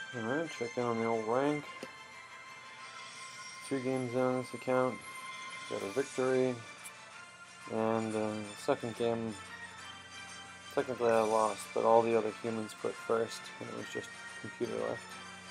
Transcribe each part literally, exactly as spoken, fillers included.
Alright, check in on the old rank. Two games in on this account. Got a victory. And uh, the second game, technically I lost, but all the other humans put first, and it was just computer left.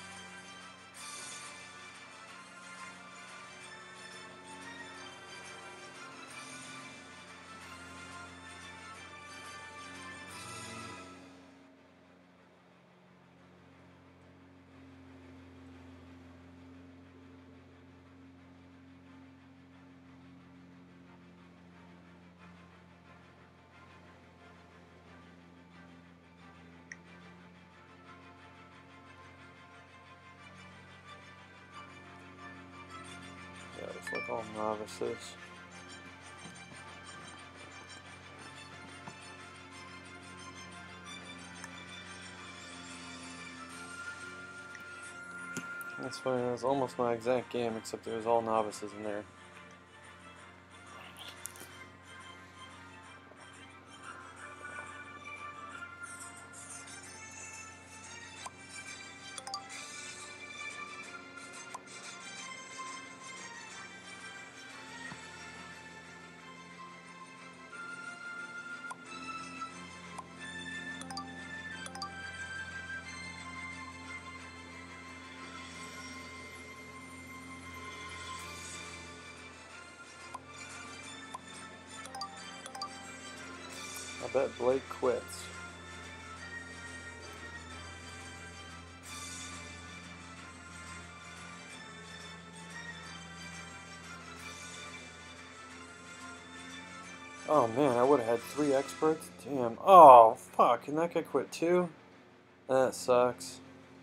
Yeah, it's like all novices. That's funny, it was almost my exact game, except it was all novices in there. I bet Blake quits. Oh man, I would have had three experts. Damn. Oh, fuck. And that guy quit too? That sucks.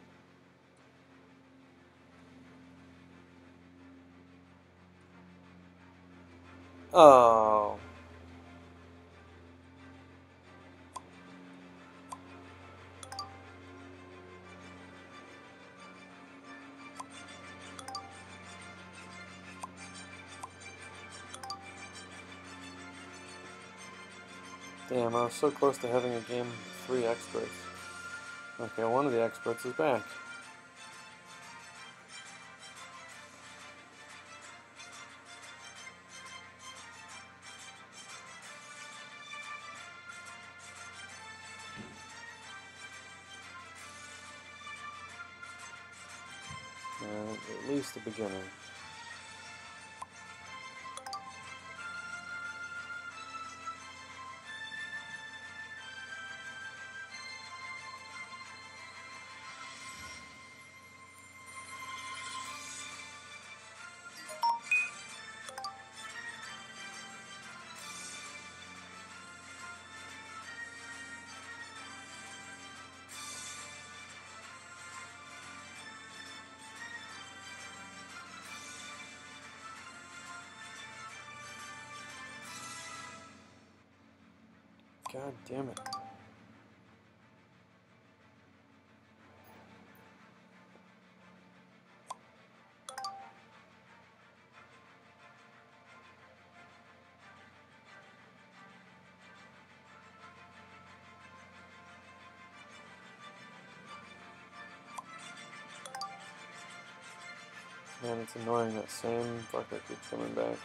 Oh. Damn, I was so close to having a game with three experts. Okay, one of the experts is back. Uh, at least a beginner. God damn it. Man, it's annoying that same fucker keeps coming back.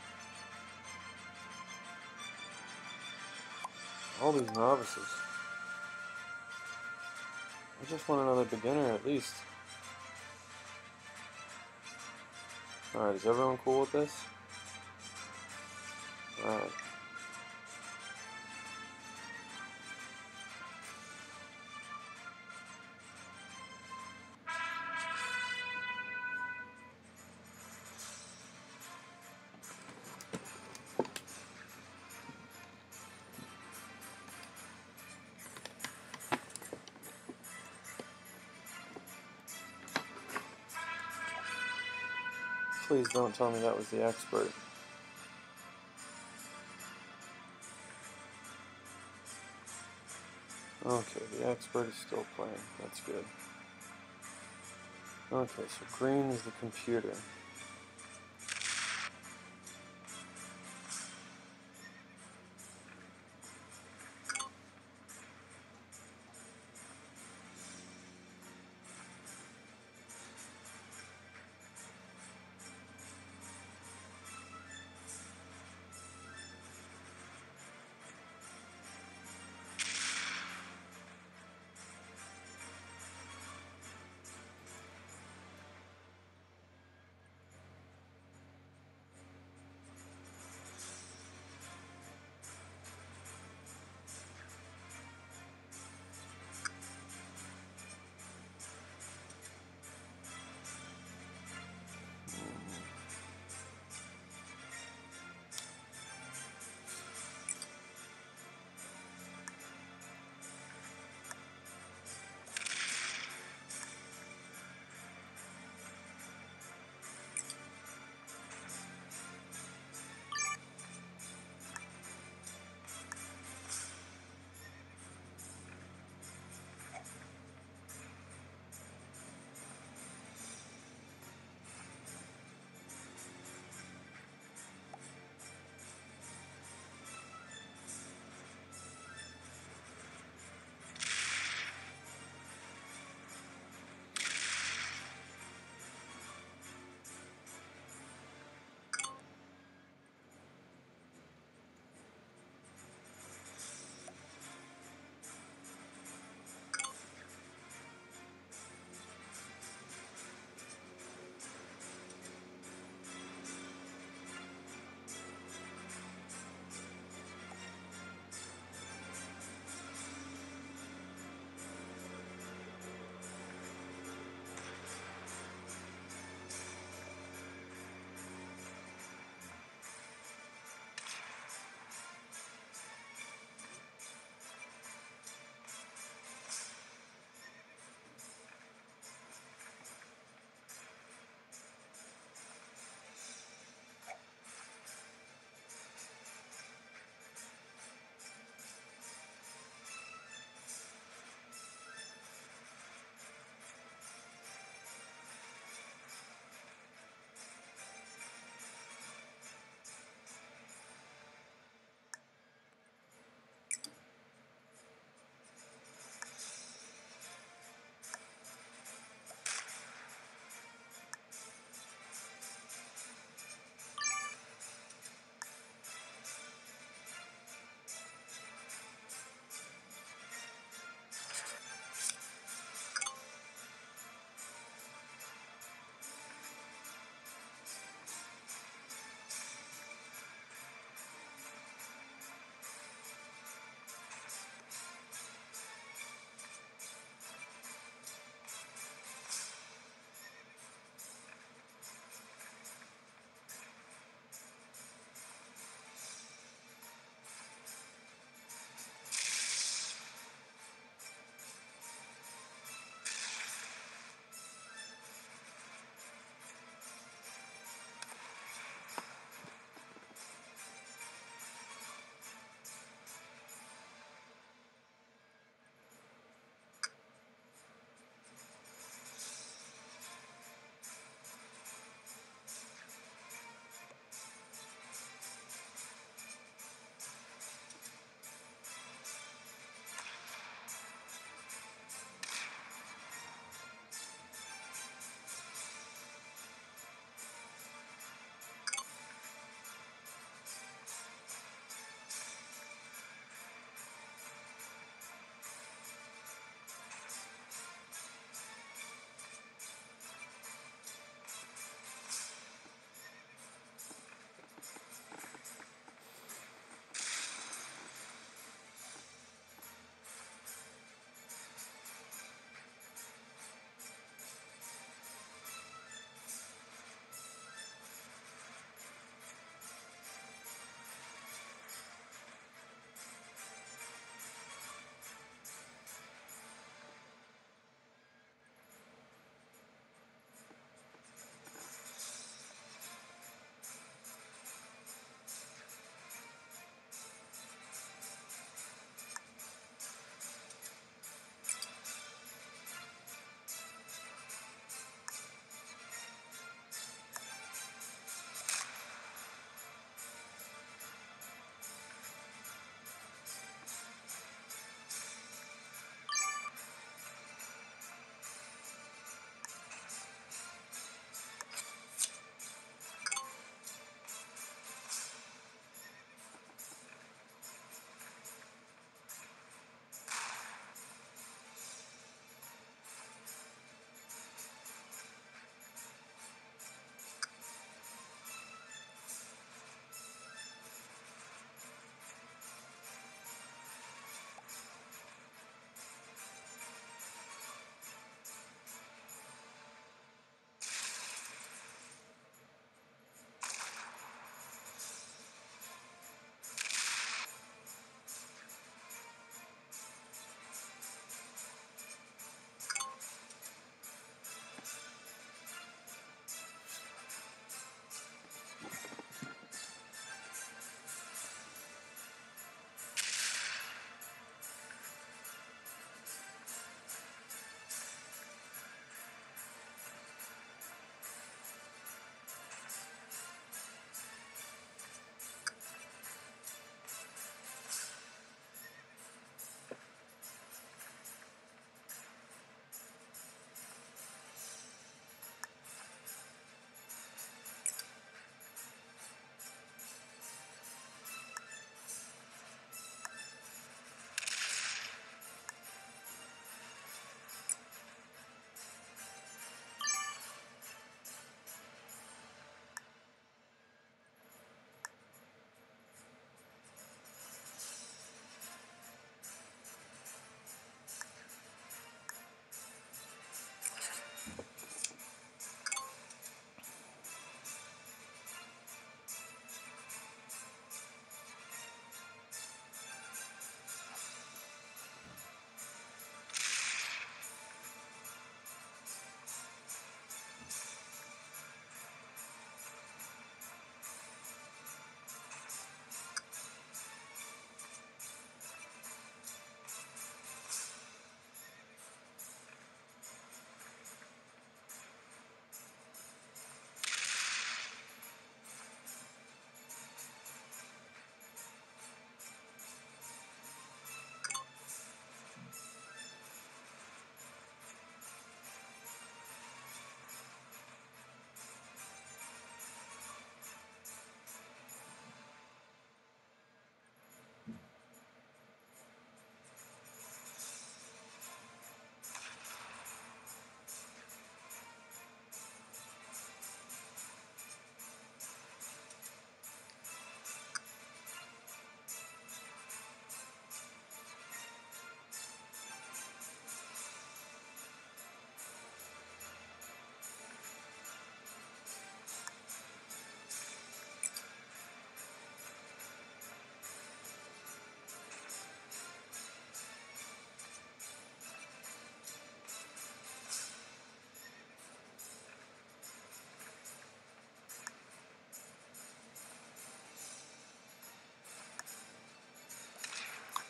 All these novices. I just want another beginner at least. Alright, is everyone cool with this? Alright. Please don't tell me that was the expert. Okay, the expert is still playing. That's good. Okay, so green is the computer.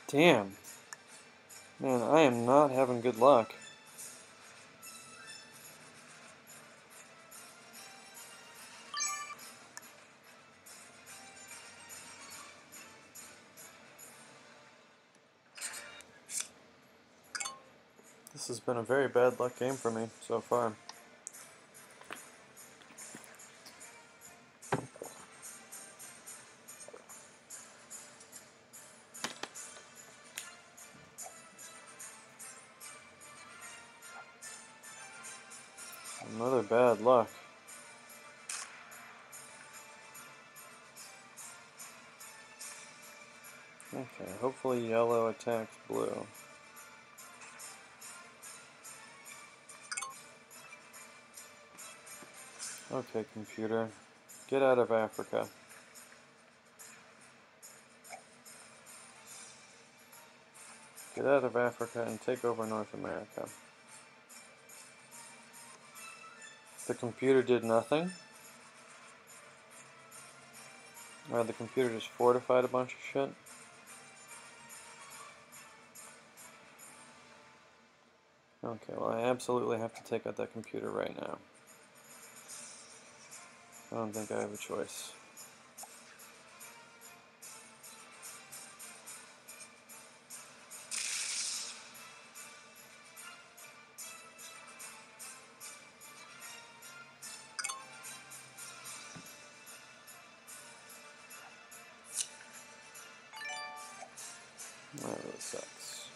Damn. Man, I am not having good luck. This has been a very bad luck game for me so far. Another bad luck. Okay, hopefully yellow attacks blue. Okay, computer. Get out of Africa. Get out of Africa and take over North America. The computer did nothing? Or the computer just fortified a bunch of shit? Okay, well I absolutely have to take out that computer right now. I don't think I have a choice. That really sucks.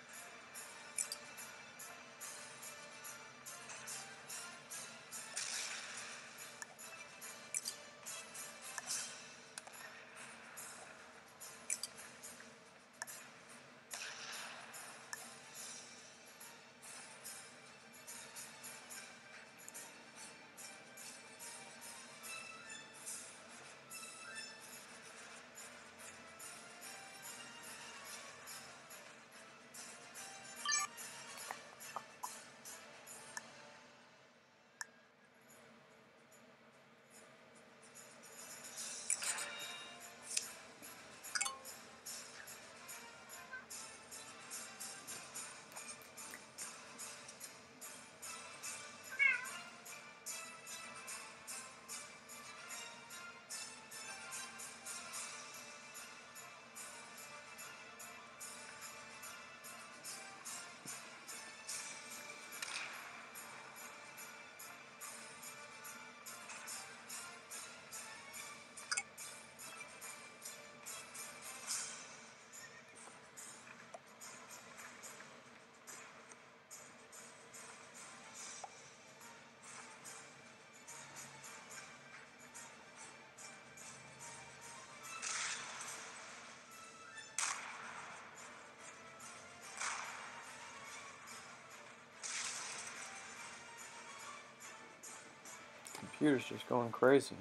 Computer's just going crazy.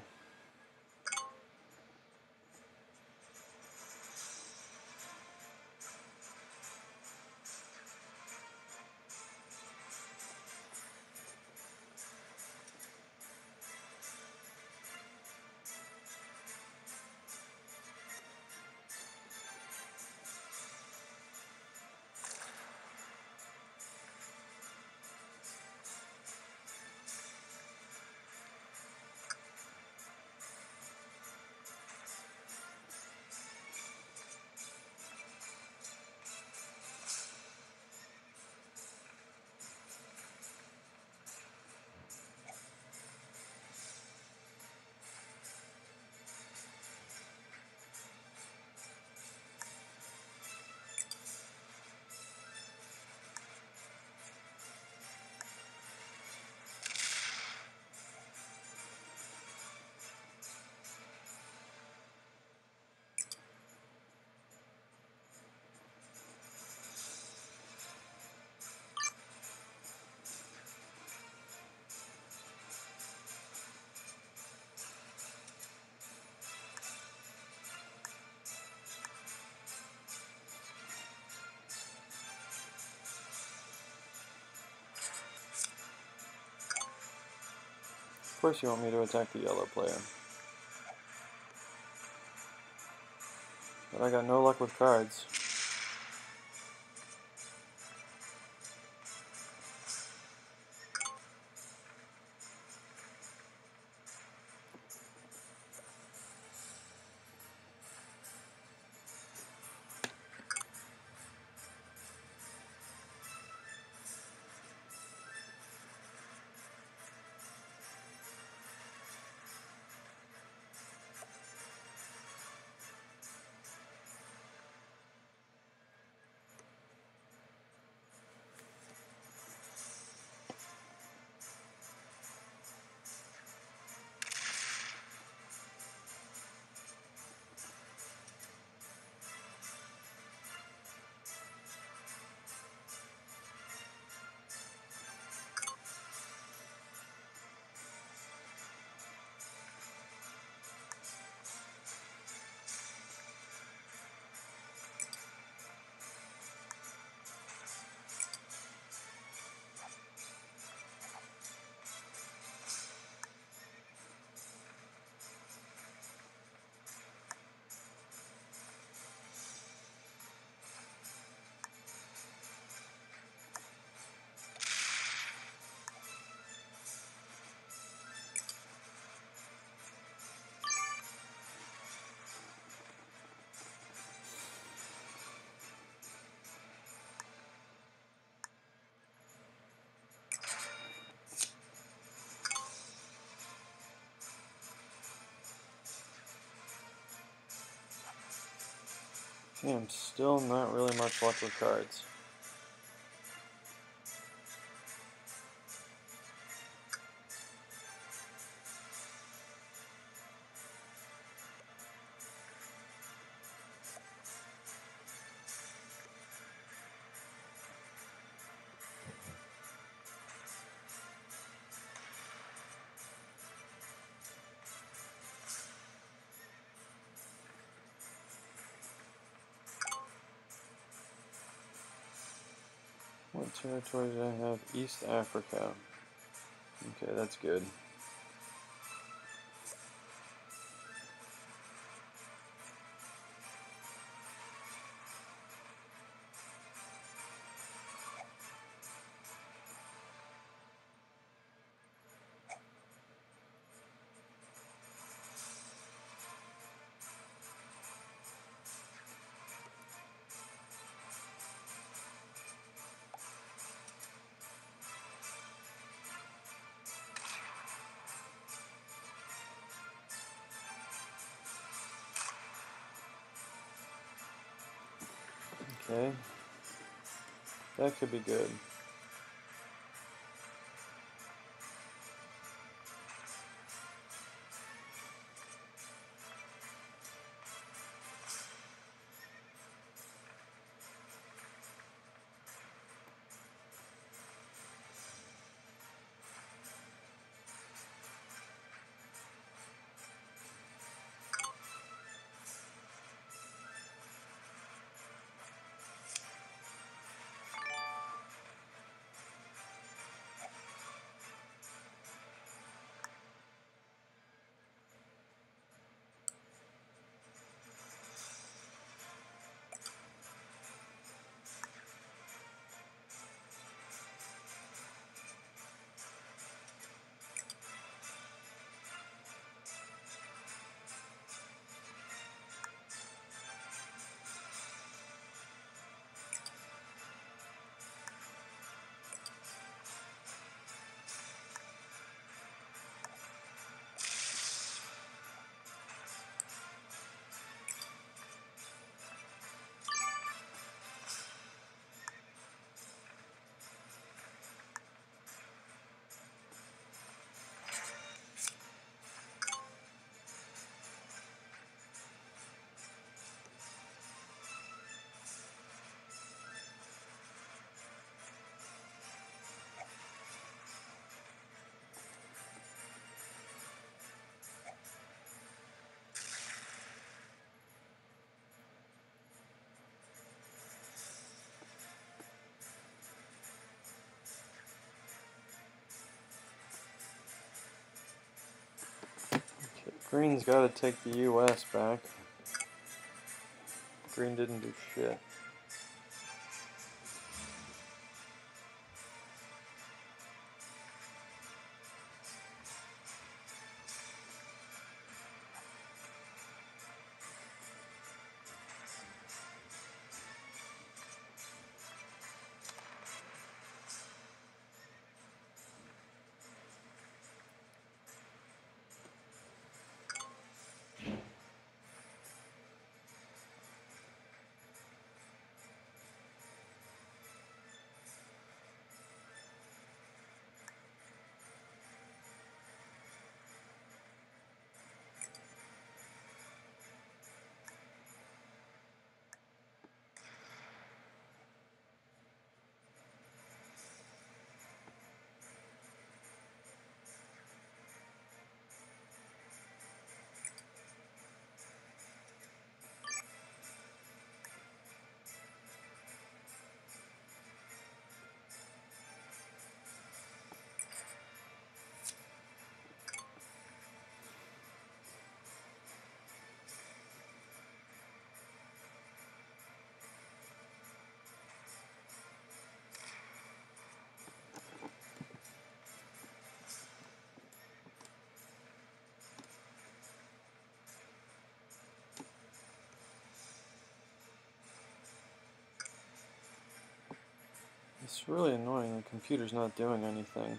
Of course you want me to attack the yellow player. But I got no luck with cards. Yeah, I'm still not really much luck with cards. What territory do I have? East Africa. Okay, that's good. Okay. That could be good. Okay, Green's got to take the U S back. Green didn't do shit. It's really annoying. The computer's not doing anything.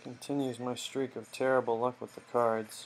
Continues my streak of terrible luck with the cards.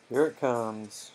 Here it comes.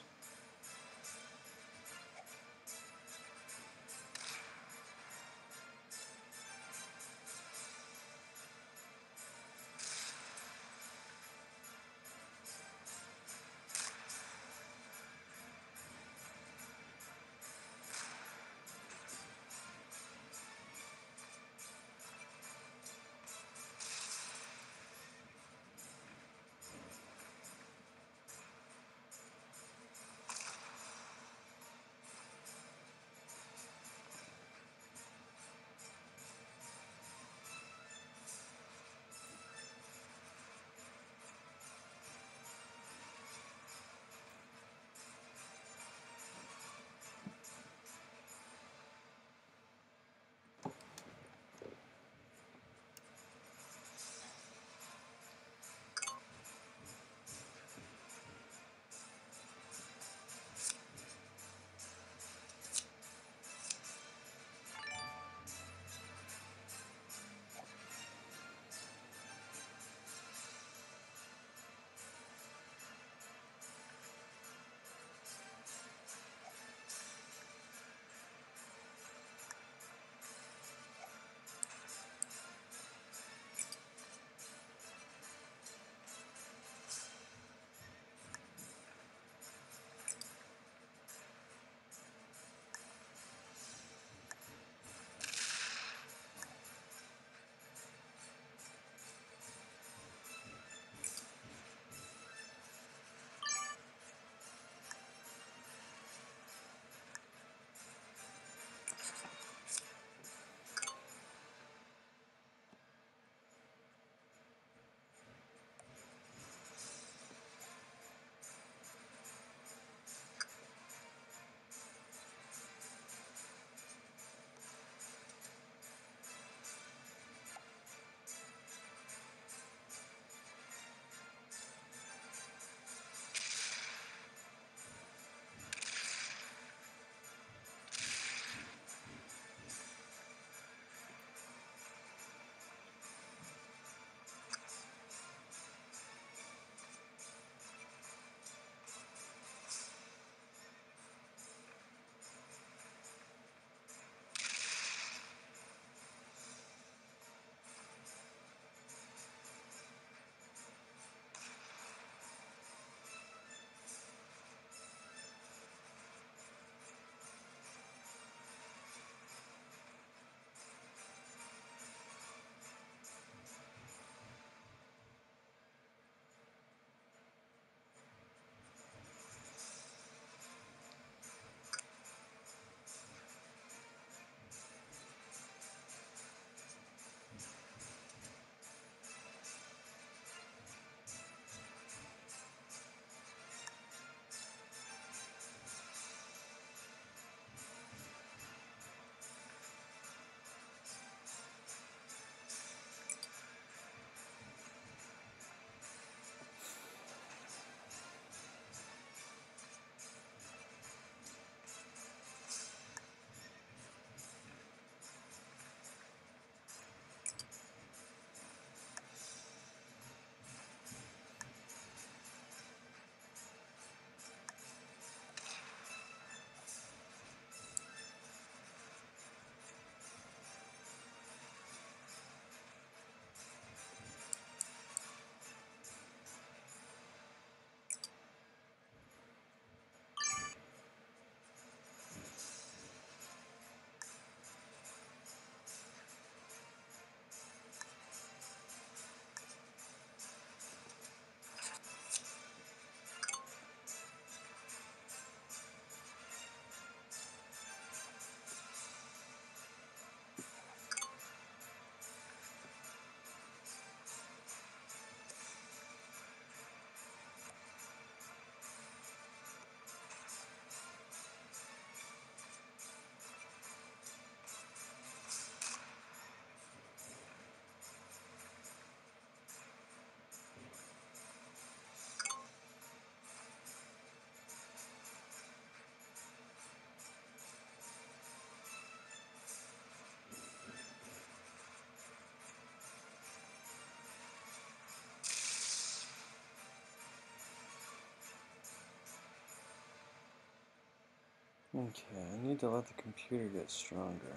Okay, I need to let the computer get stronger.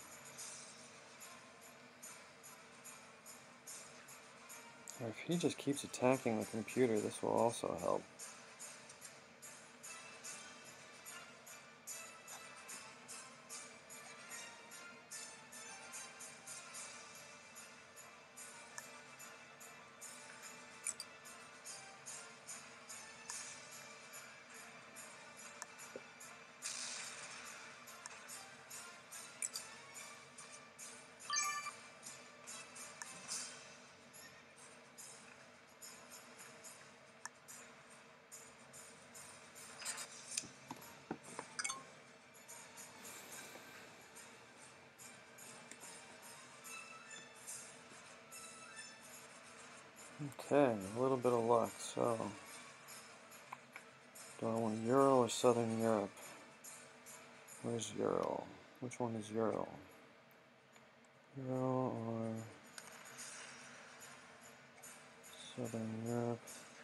Or if he just keeps attacking the computer, this will also help. Okay, a little bit of luck, so do I want Ural or Southern Europe? Where's Ural? Which one is Ural? Ural or Southern Europe?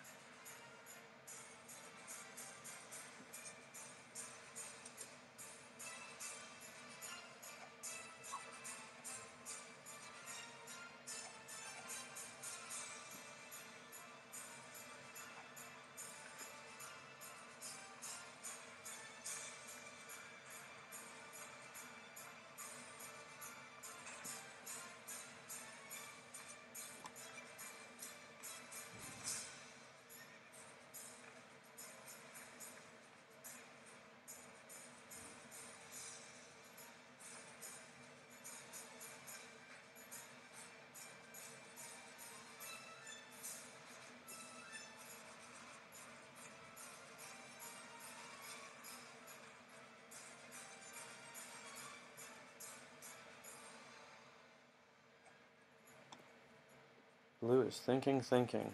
Blue is thinking, thinking.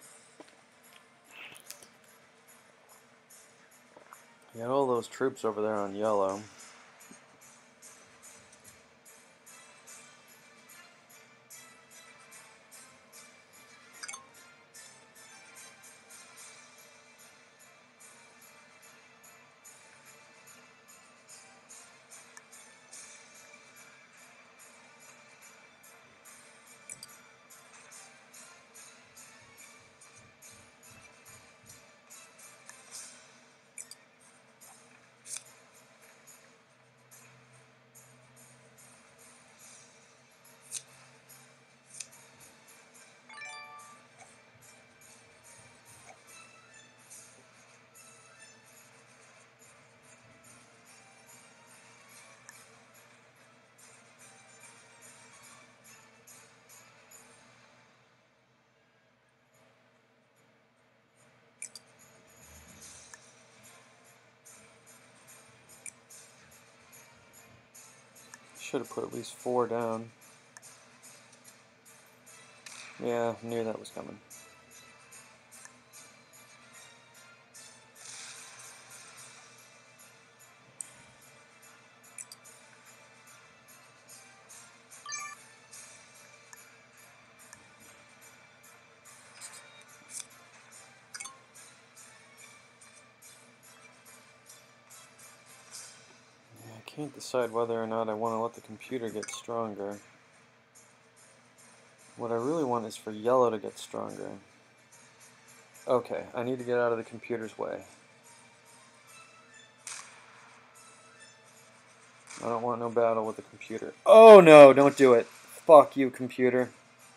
You got all those troops over there on yellow. Should have put at least four down. Yeah, knew that was coming. I can't decide whether or not I want to let the computer get stronger. What I really want is for yellow to get stronger. Okay, I need to get out of the computer's way. I don't want no battle with the computer. Oh no, don't do it. Fuck you, computer.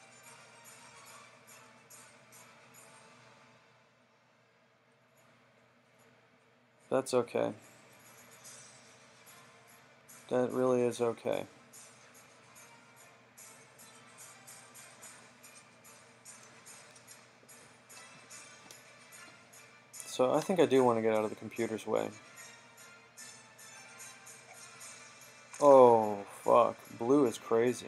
That's okay. That really is okay. So I think I do want to get out of the computer's way. Oh, fuck. Blue is crazy.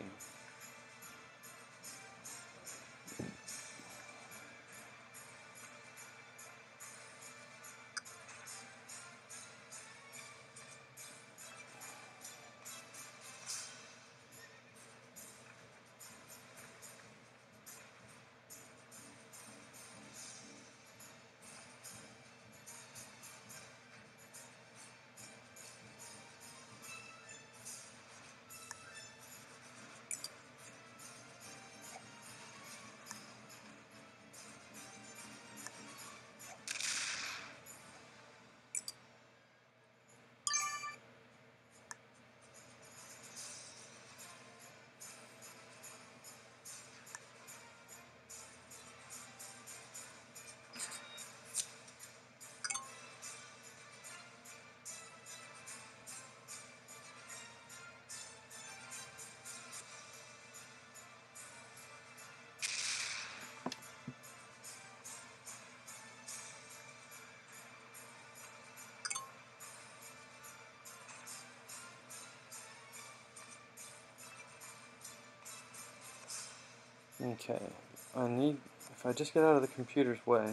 Okay, I need, if I just get out of the computer's way,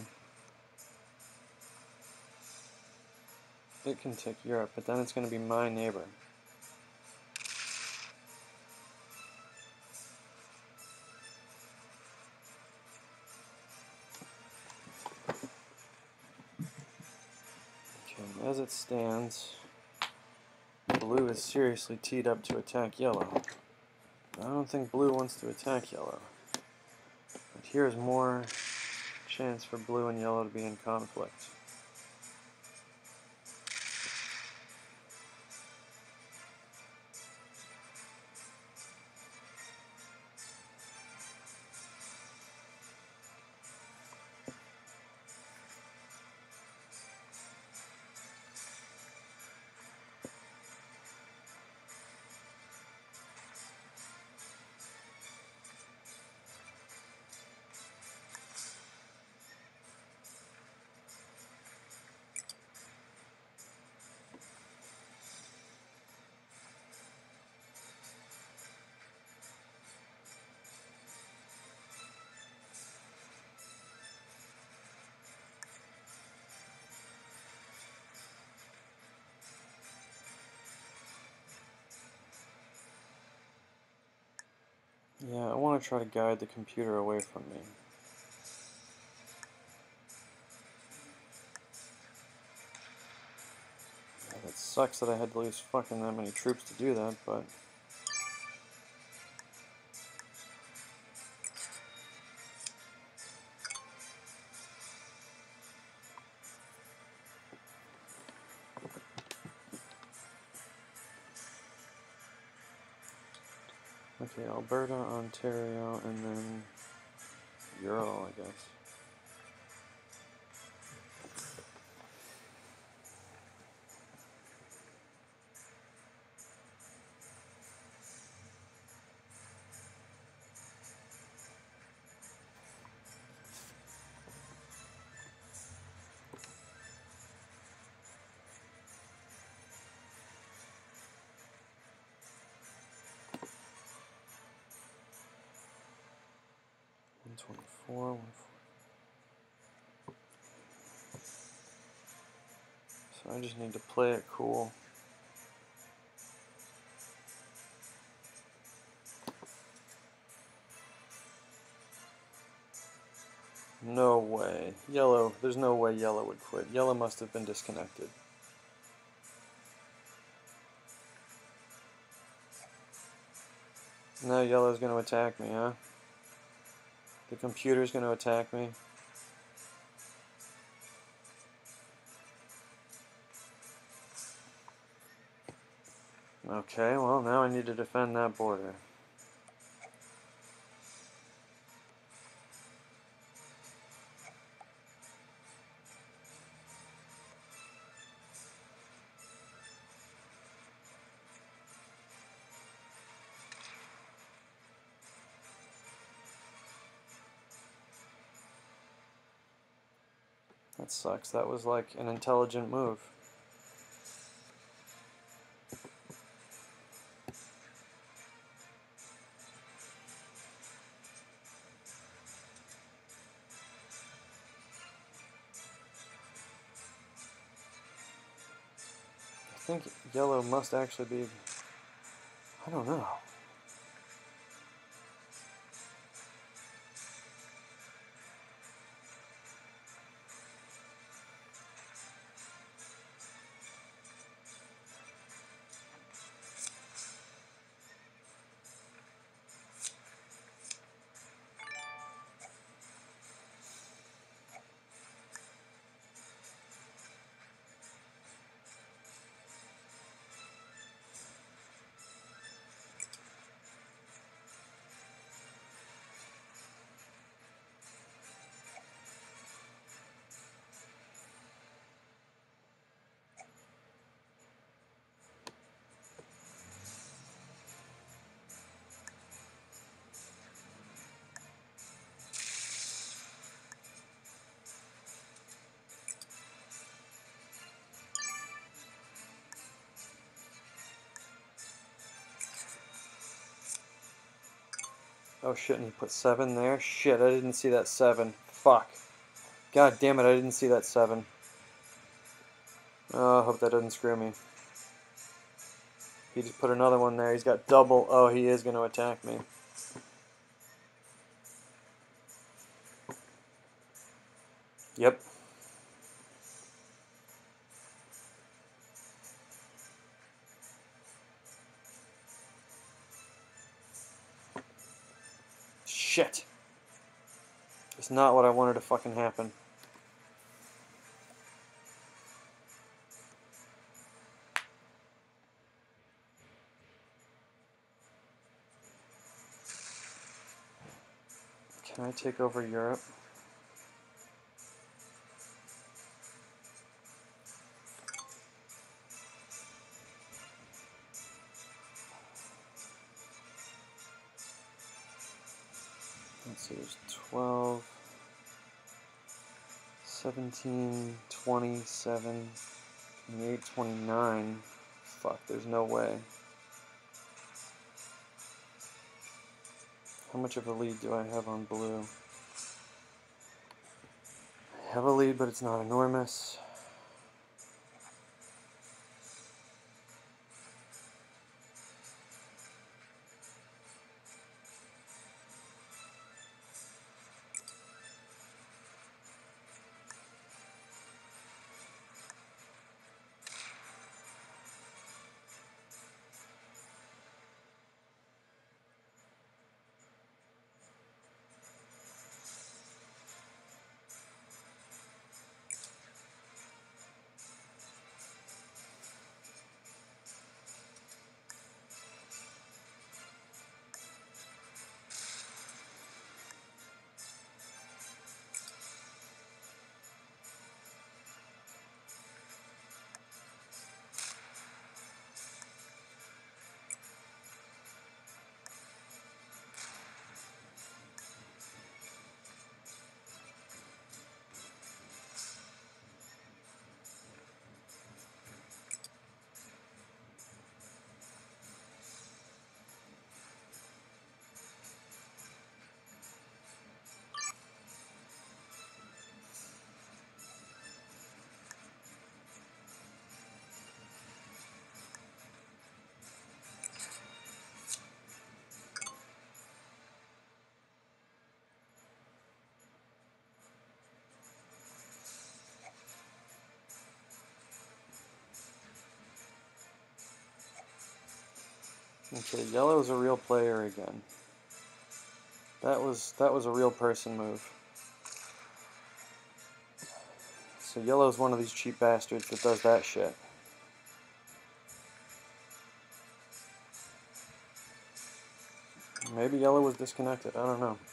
it can take Europe, but then it's going to be my neighbor. Okay, as it stands, blue is seriously teed up to attack yellow. I don't think blue wants to attack yellow. But here's more chance for blue and yellow to be in conflict. Yeah, I want to try to guide the computer away from me. Yeah, it sucks that I had to lose fucking that many troops to do that, but... Okay, Alberta, Ontario, and then Ural, I guess. one twenty-four, one forty. So I just need to play it cool. No way. Yellow, there's no way yellow would quit. Yellow must have been disconnected. Now yellow's going to attack me, huh? The computer's going to attack me. Okay, well now I need to defend that border. That sucks. That was like an intelligent move. I think yellow must actually be... I don't know. Oh shit, and he put seven there? Shit, I didn't see that seven. Fuck. God damn it, I didn't see that seven. Oh, I hope that doesn't screw me. He just put another one there. He's got double. Oh, he is going to attack me. Yep. Shit. It's not what I wanted to fucking happen. Can I take over Europe? Let's see, there's twelve, seventeen, twenty-seven, twenty-eight, twenty-nine. Fuck, there's no way. How much of a lead do I have on blue? I have a lead, but it's not enormous. Okay, yellow's a real player again. That was that was a real person move. So yellow's one of these cheap bastards that does that shit. Maybe yellow was disconnected, I don't know.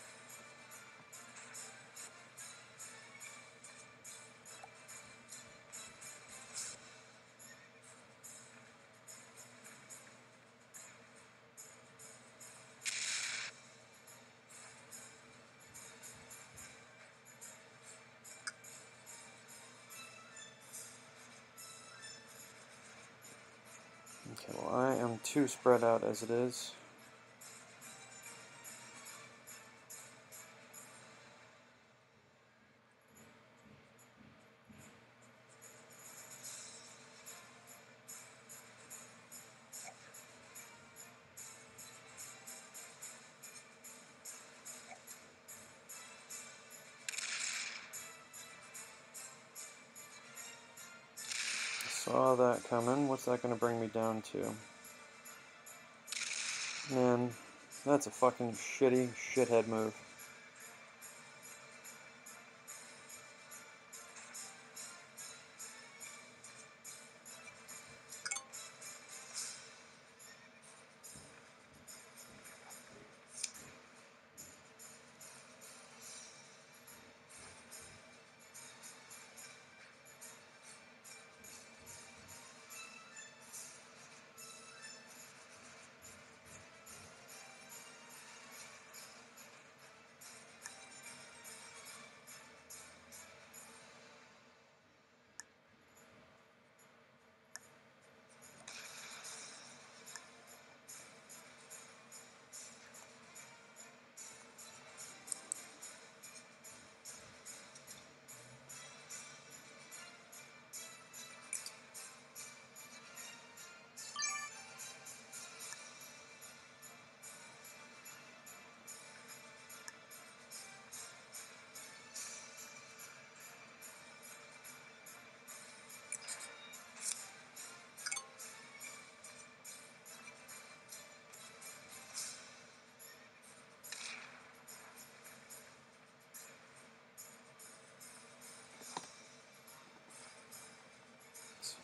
Okay, well I am too spread out as it is. Saw that coming. What's that going to bring me down to? Man, that's a fucking shitty shithead move.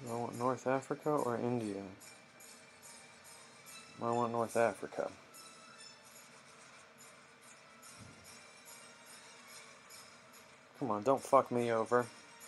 Do I want North Africa or India? I want North Africa. Come on, don't fuck me over.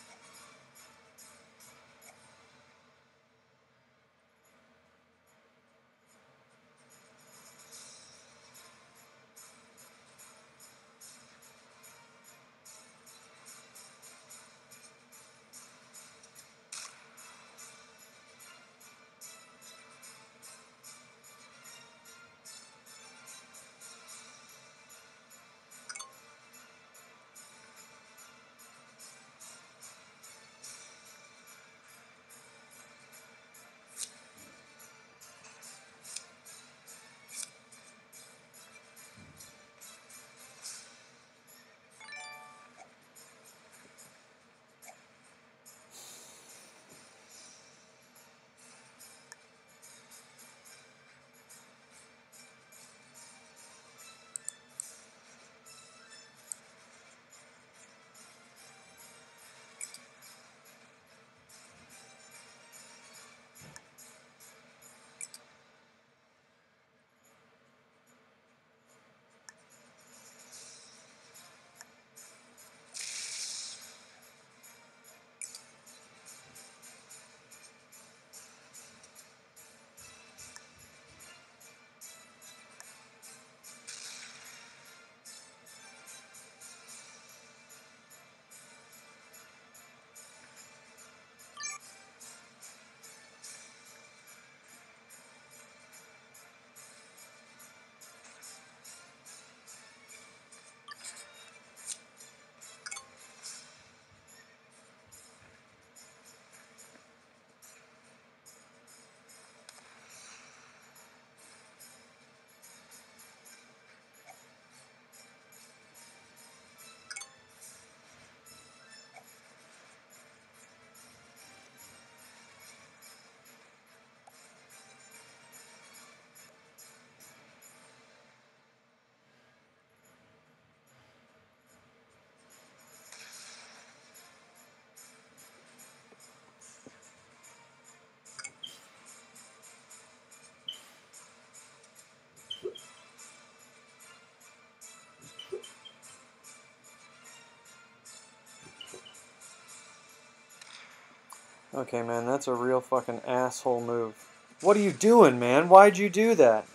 Okay, man, that's a real fucking asshole move. What are you doing, man? Why'd you do that?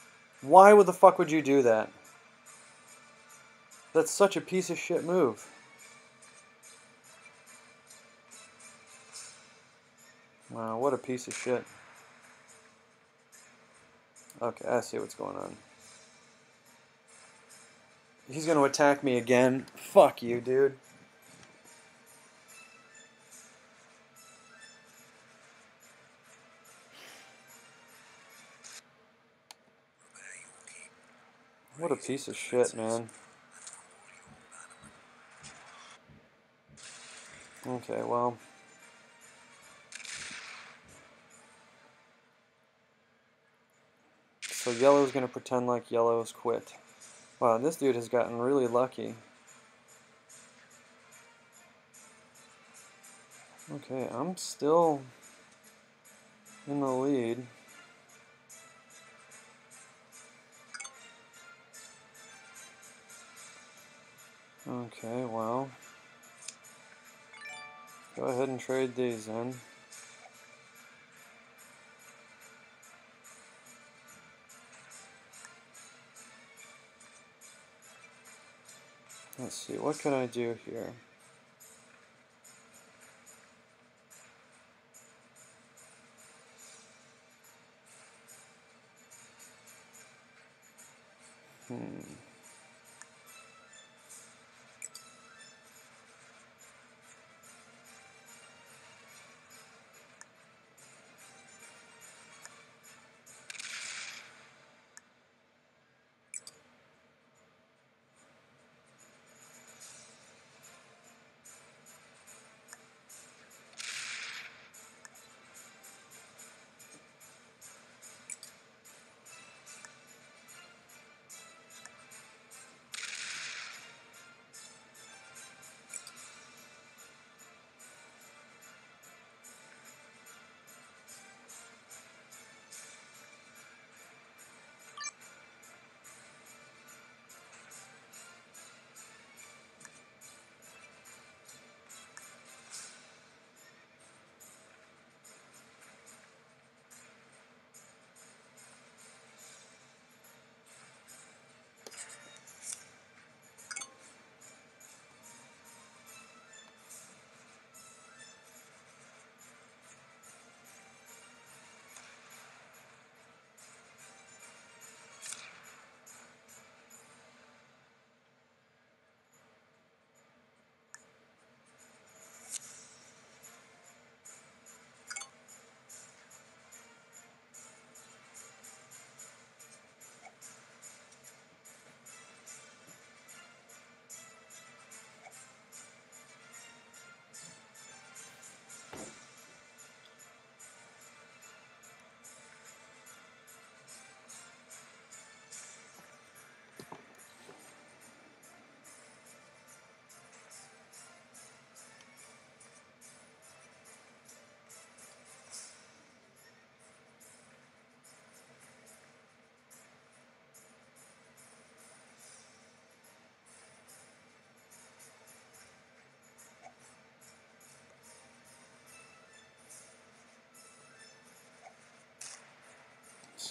Why would the fuck would you do that? That's such a piece of shit move. Wow, what a piece of shit. Okay, I see what's going on. He's gonna attack me again. Fuck you, dude. What a piece of shit, man. Okay, well. So yellow's gonna pretend like yellow's quit. Wow, this dude has gotten really lucky. Okay, I'm still in the lead. Okay, well. Go ahead and trade these in. Let's see, what can I do here? Hmm.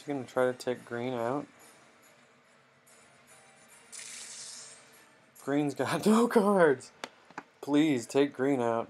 he gonna try to take green out? Green's got no cards. Please take green out.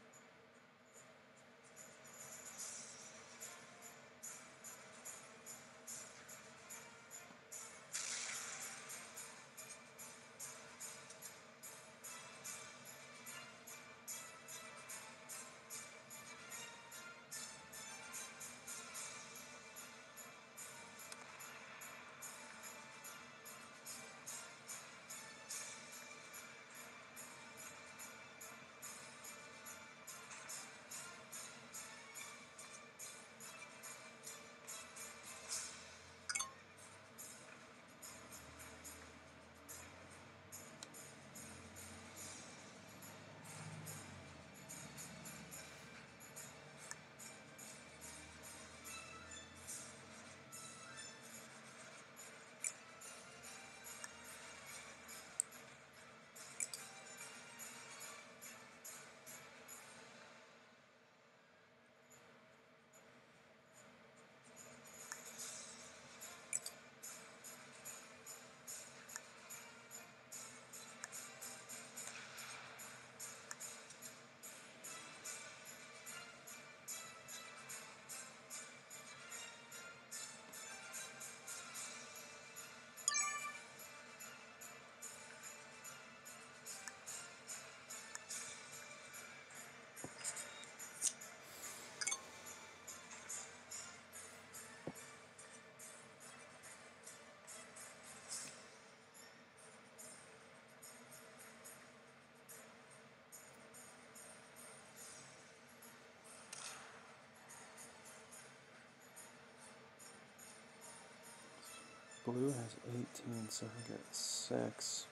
Blue has eighteen, so I get six.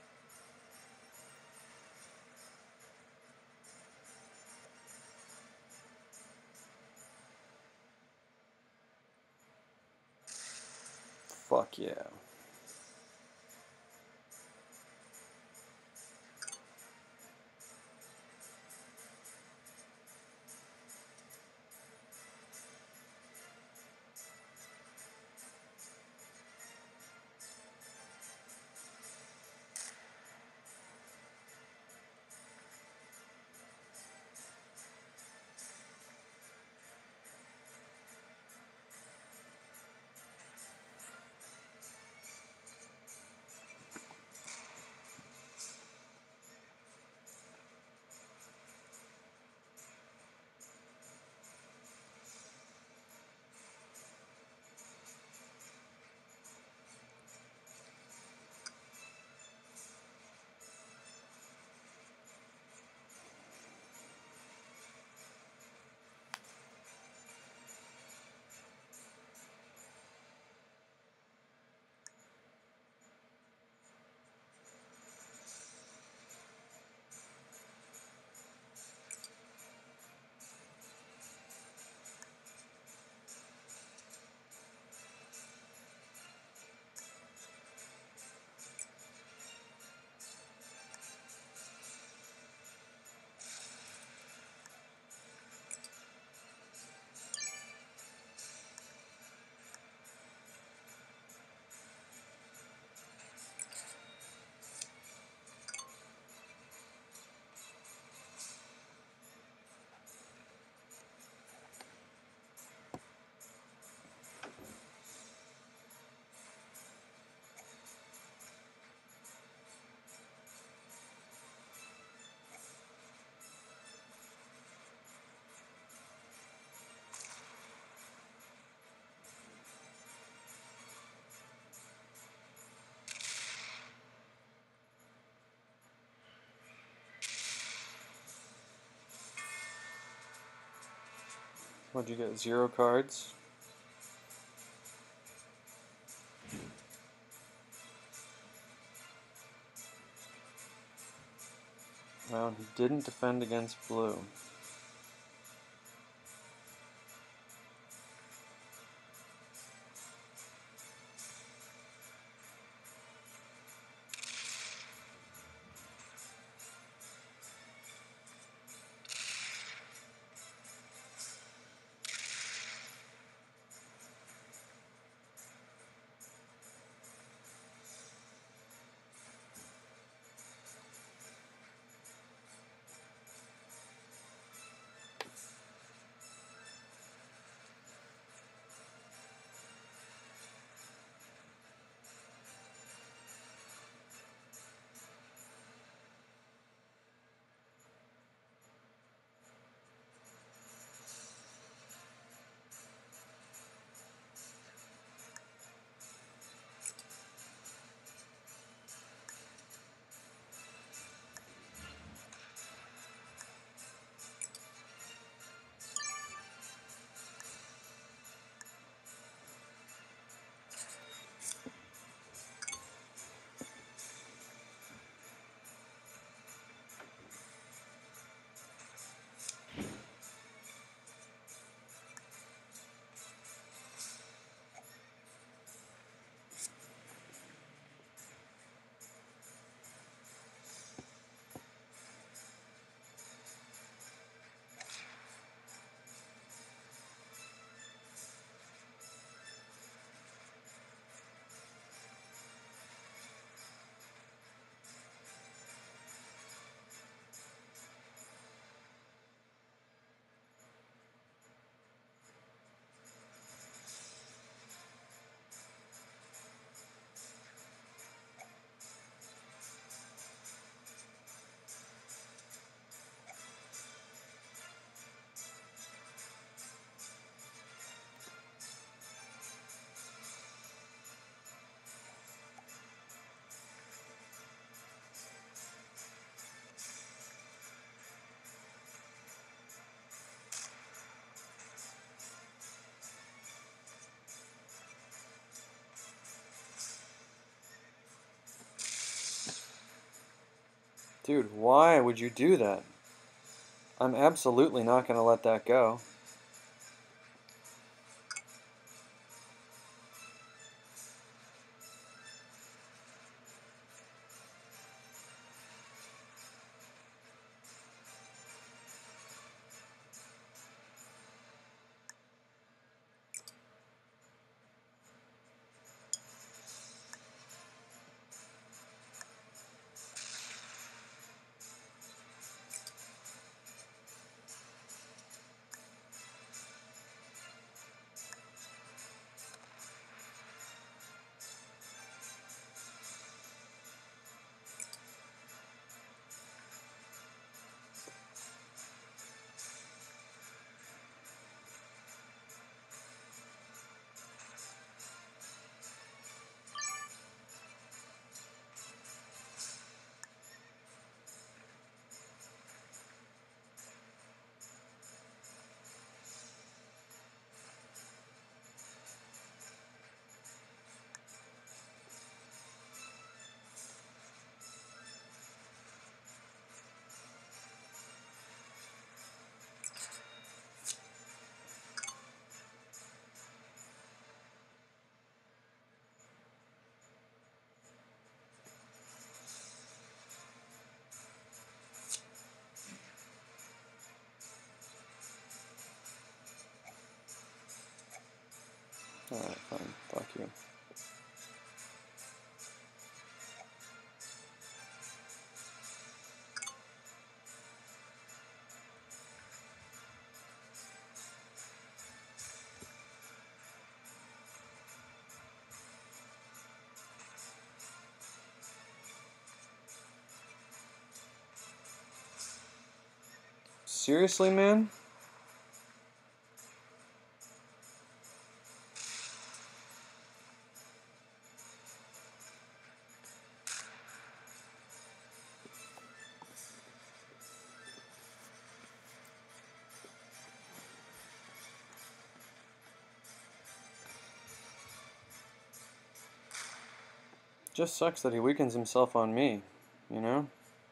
Fuck yeah. What'd you get? Zero cards? Well, he didn't defend against blue. Dude, why would you do that? I'm absolutely not going to let that go. Alright, fine. Fuck you. Seriously, man? Just sucks that he weakens himself on me, you know?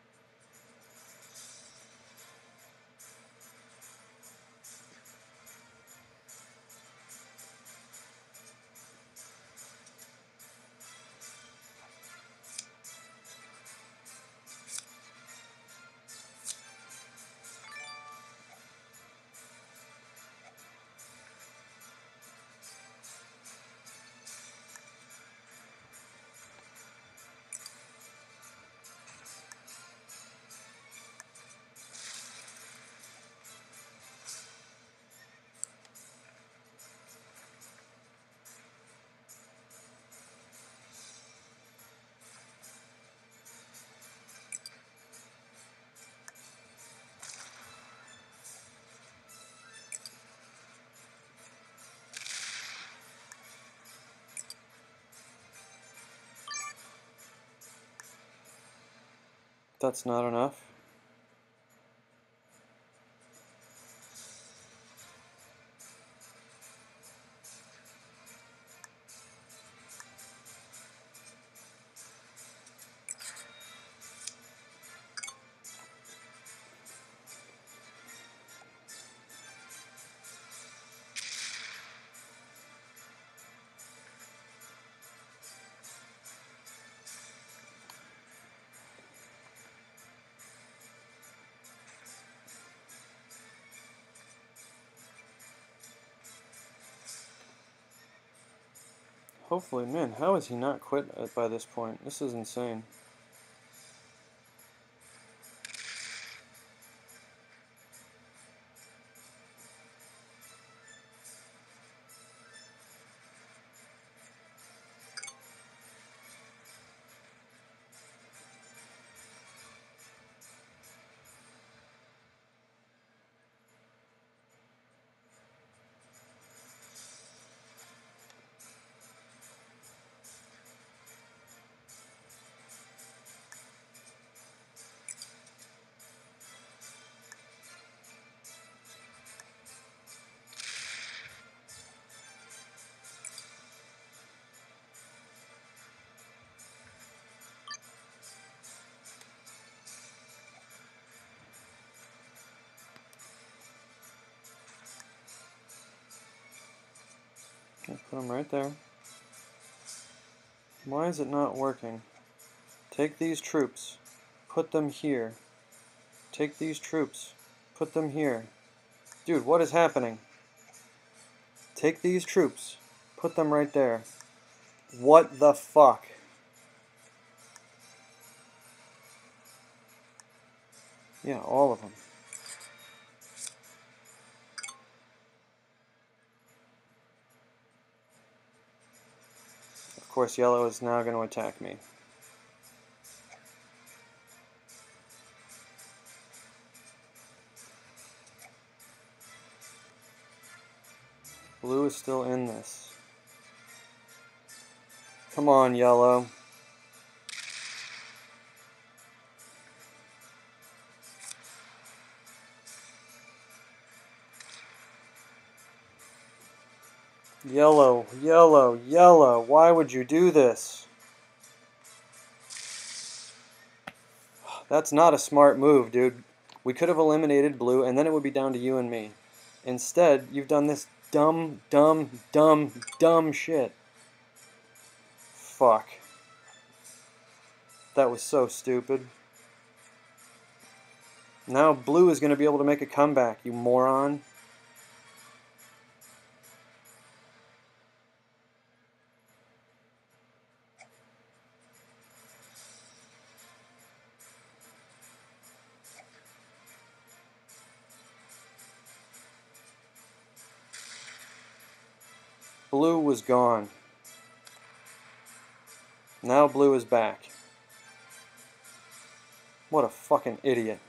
That's not enough. Hopefully, man, how has he not quit by this point? This is insane. Put them right there. Why is it not working? Take these troops. Put them here. Take these troops. Put them here. Dude, what is happening? Take these troops. Put them right there. What the fuck? Yeah, all of them. Of course, yellow is now going to attack me. Blue is still in this. Come on, yellow. Yellow, yellow, yellow. Why would you do this? That's not a smart move, dude. We could have eliminated blue, and then it would be down to you and me. Instead, you've done this dumb, dumb, dumb, dumb shit. Fuck. That was so stupid. Now blue is going to be able to make a comeback, you moron. Blue was gone. Now blue is back. What a fucking idiot.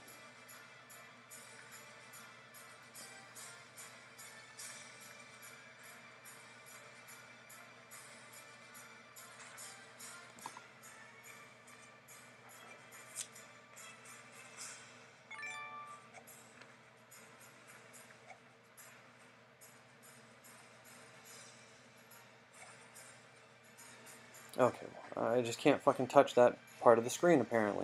Okay, I just can't fucking touch that part of the screen apparently.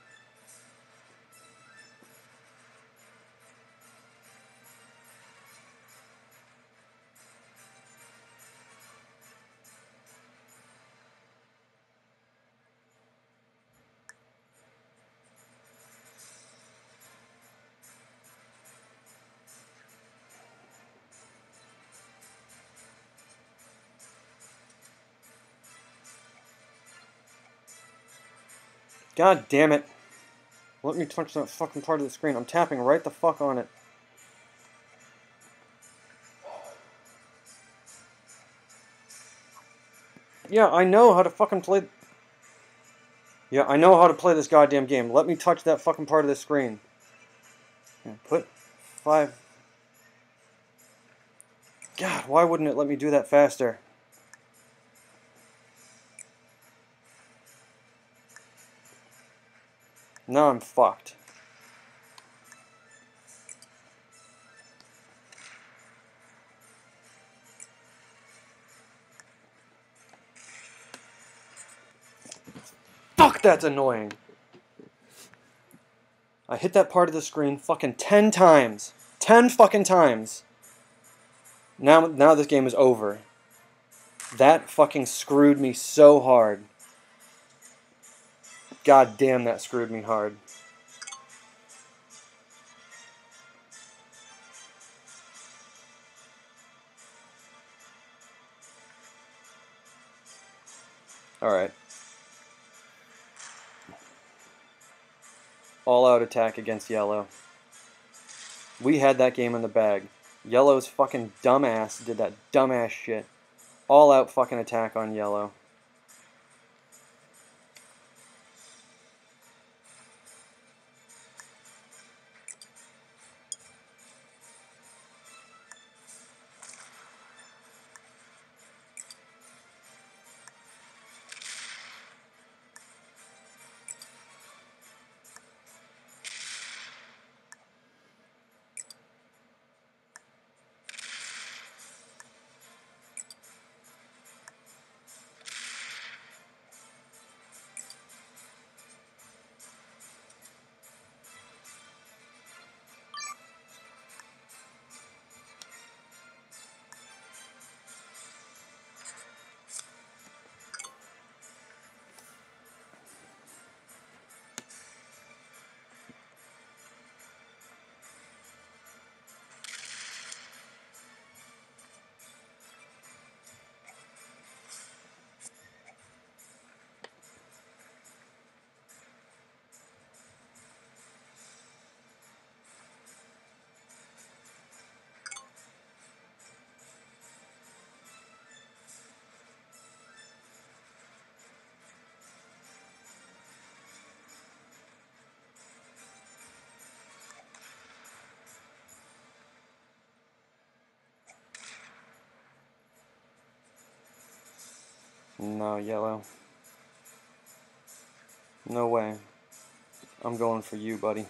God damn it. Let me touch that fucking part of the screen. I'm tapping right the fuck on it. Yeah, I know how to fucking play... Yeah, I know how to play this goddamn game. Let me touch that fucking part of the screen. Yeah, put five... God, why wouldn't it let me do that faster? Now I'm fucked. Fuck, that's annoying. I hit that part of the screen fucking ten times. Ten fucking times. Now, now this game is over. That fucking screwed me so hard. God damn, that screwed me hard. Alright. All-out attack against yellow. We had that game in the bag. Yellow's fucking dumbass did that dumbass shit. All-out fucking attack on yellow. No, yellow. No way. I'm going for you, buddy.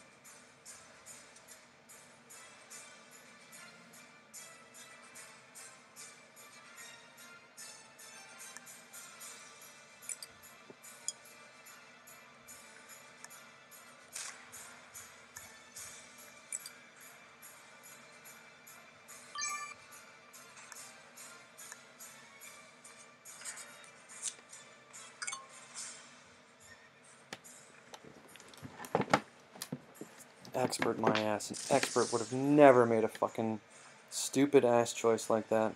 Expert my ass. An expert would have never made a fucking stupid ass choice like that.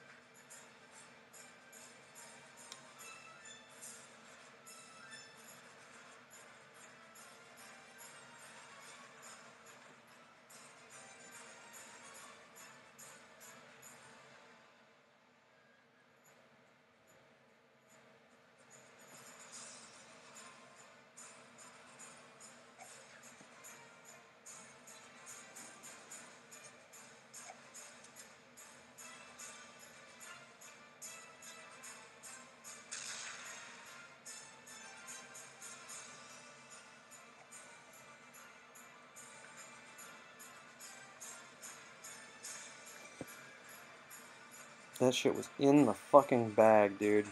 That shit was in the fucking bag, dude.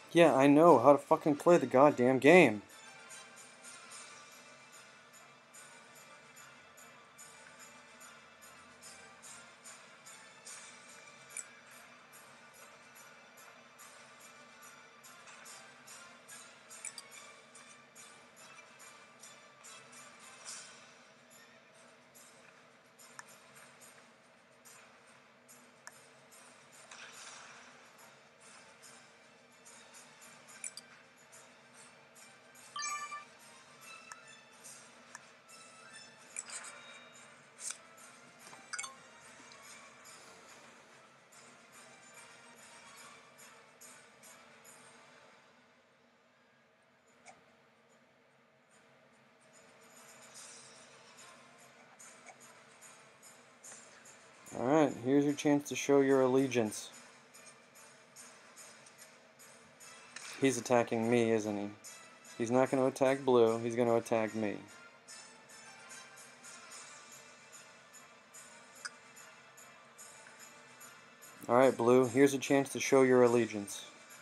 Yeah, I know how to fucking play the goddamn game. Alright, here's your chance to show your allegiance. He's attacking me, isn't he? He's not going to attack blue, he's going to attack me. Alright, blue, here's a chance to show your allegiance.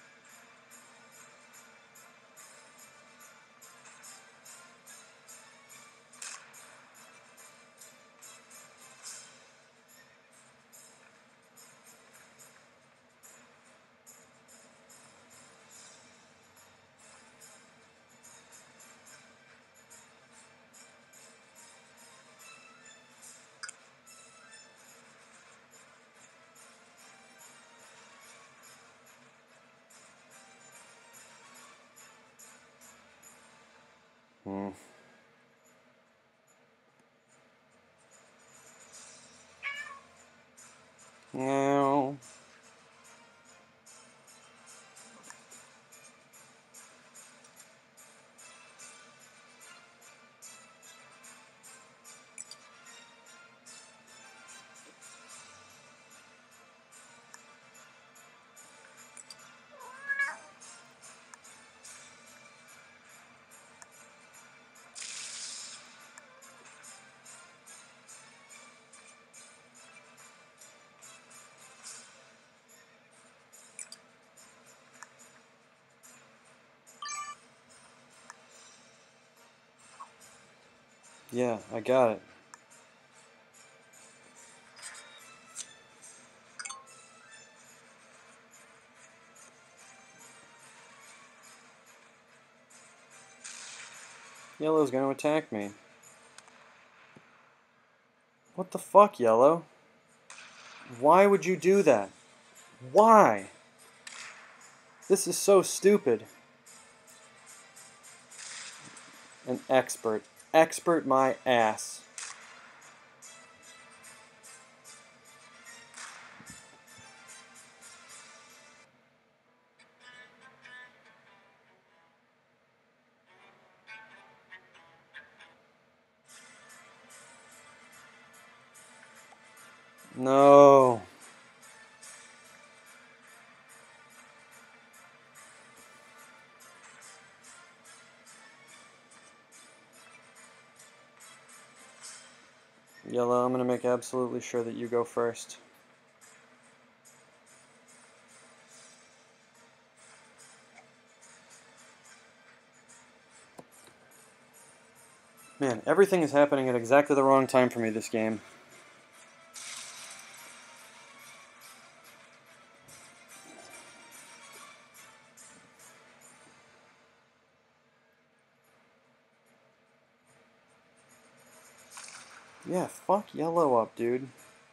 Hmm. No. Yeah, I got it. Yellow's gonna attack me. What the fuck, Yellow? Why would you do that? Why? This is so stupid. An expert. Expert my ass. No. Yellow, I'm gonna make absolutely sure that you go first. Man, everything is happening at exactly the wrong time for me this game. Yeah, fuck Yellow up, dude.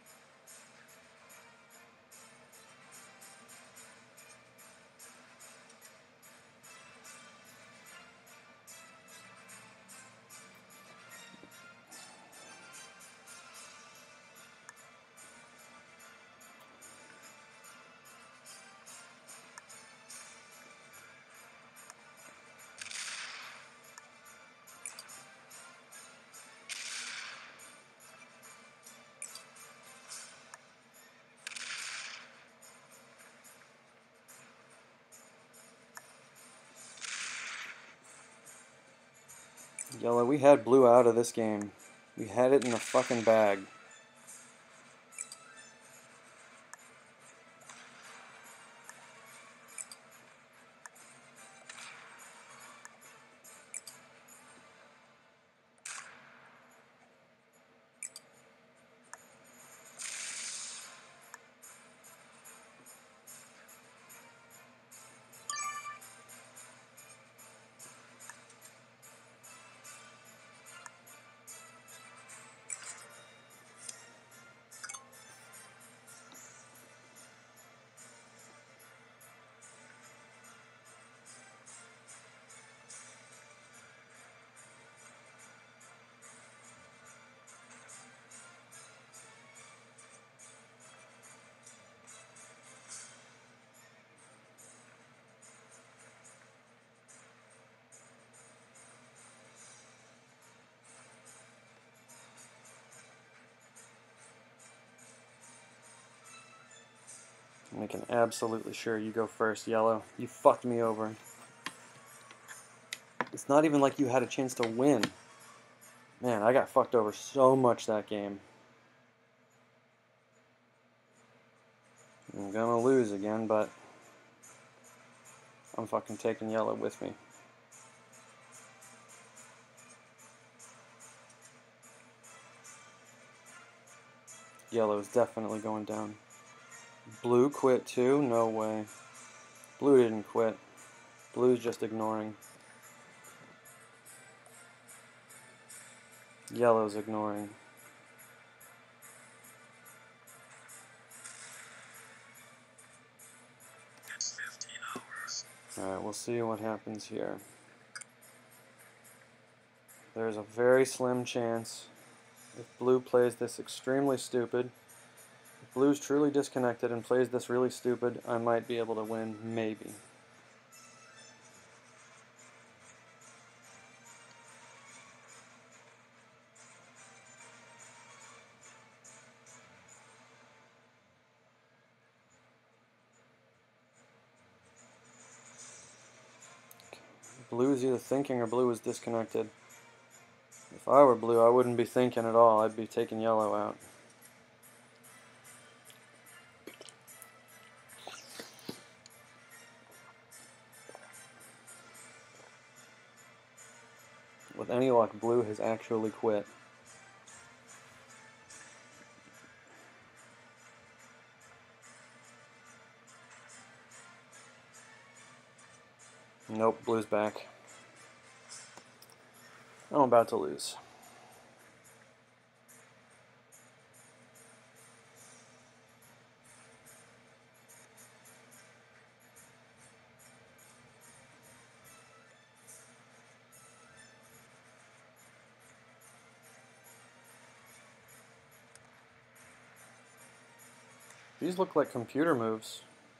Yellow, we had blue out of this game. We had it in the fucking bag. I'm making absolutely sure you go first, yellow. You fucked me over. It's not even like you had a chance to win. Man, I got fucked over so much that game. I'm gonna lose again, but I'm fucking taking yellow with me. Yellow is definitely going down. Blue quit too? No way. Blue didn't quit. Blue's just ignoring. Yellow's ignoring. Alright, we'll see what happens here. There's a very slim chance if Blue plays this extremely stupid. If Blue's truly disconnected and plays this really stupid, I might be able to win, maybe. Blue is either thinking or Blue is disconnected. If I were Blue, I wouldn't be thinking at all. I'd be taking yellow out. With any luck, Blue has actually quit. Nope, Blue's back. I'm about to lose. These look like computer moves.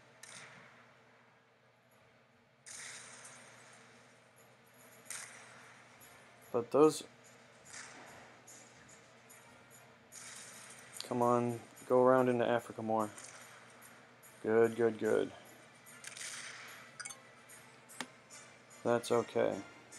But those... Come on, go around into Africa more. Good, good, good. That's okay.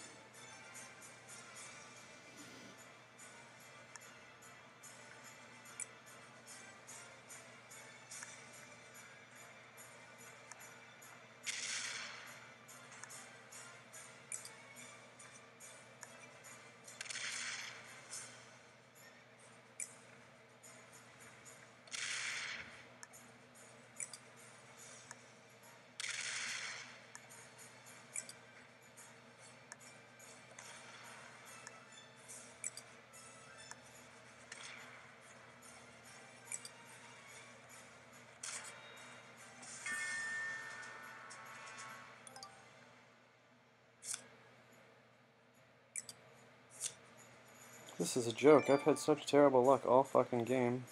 This is a joke. I've had such terrible luck all fucking game.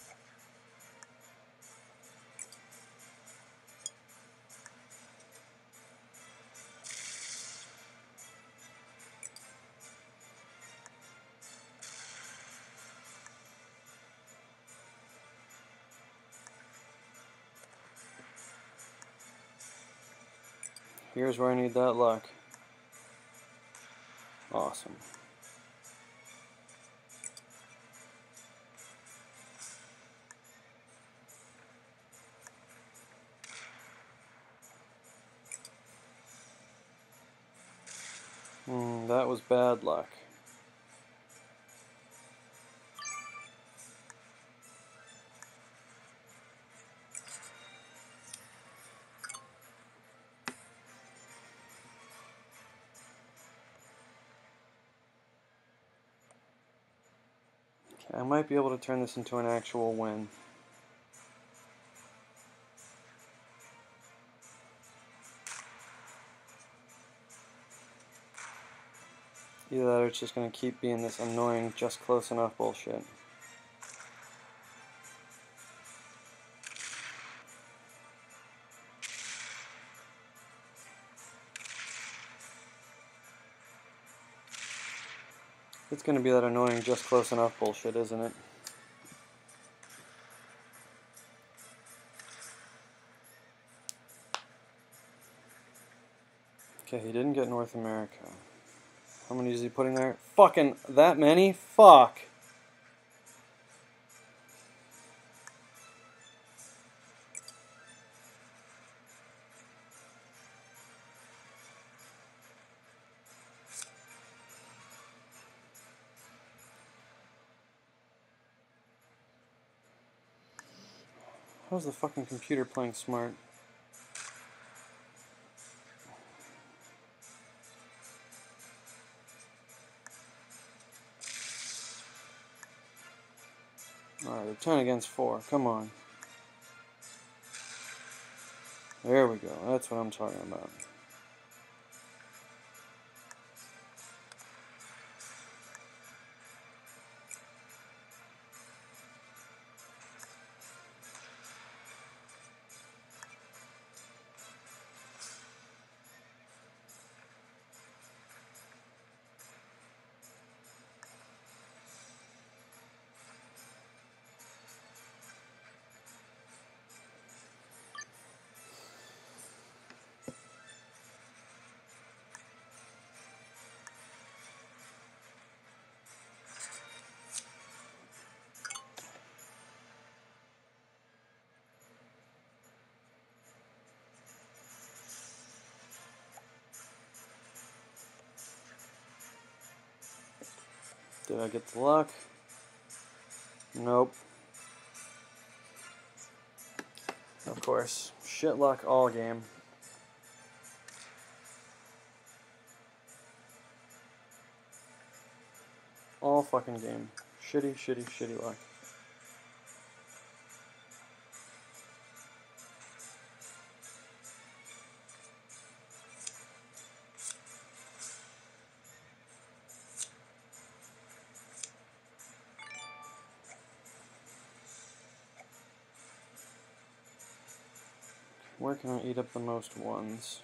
Here's where I need that luck. Awesome. Hmm, that was bad luck. Okay, I might be able to turn this into an actual win. Either that or it's just going to keep being this annoying just close enough bullshit. It's going to be that annoying just close enough bullshit, isn't it? Okay, he didn't get North America. How many is he putting there? Fucking that many? Fuck. How's the fucking computer playing smart? Alright, they're ten against four. Come on. There we go. That's what I'm talking about. Did I get the luck? Nope. Of course. Shit luck all game. All fucking game. Shitty, shitty, shitty luck. Where can I eat up the most ones?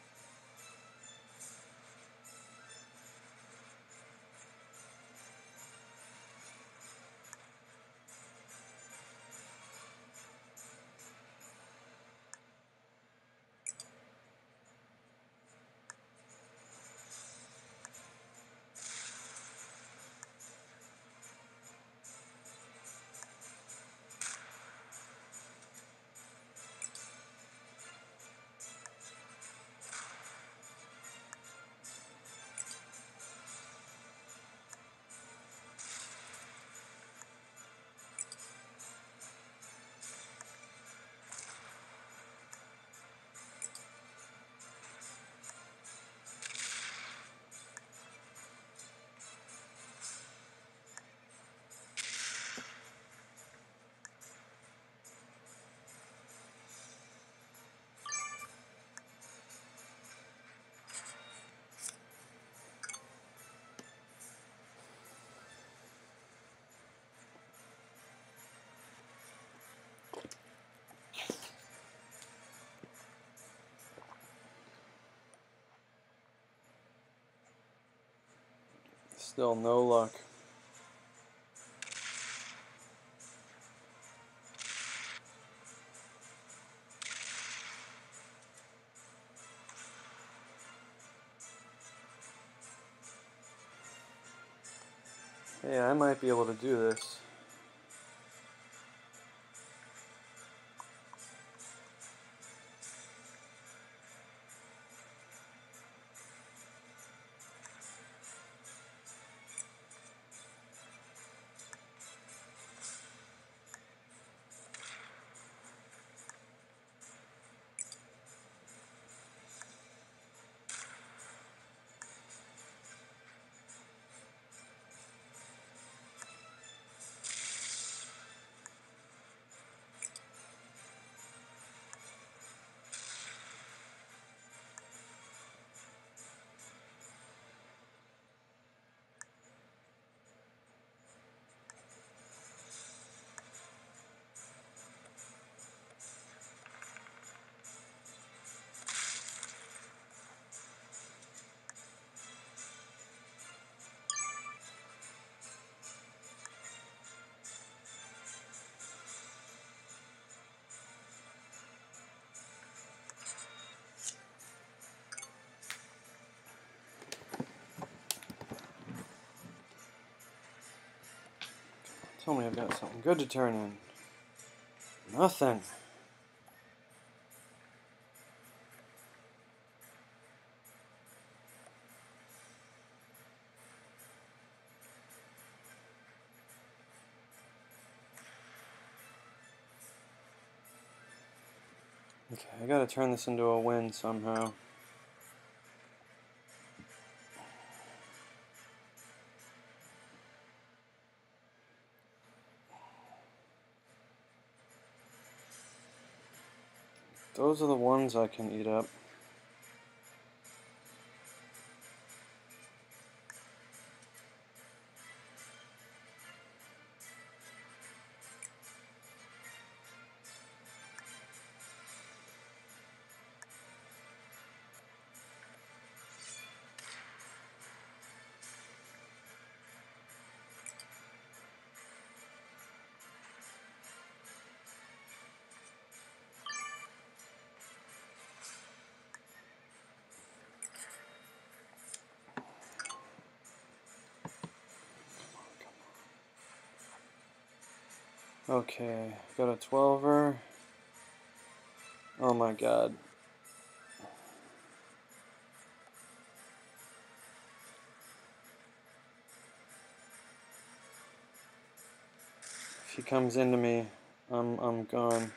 Still no luck. Hey, I might be able to do this. Tell me I've got something good to turn in. Nothing. Okay, I gotta turn this into a win somehow. Those are the ones I can eat up. Okay, got a twelver. Oh my god. If he comes into me, I'm I'm gone.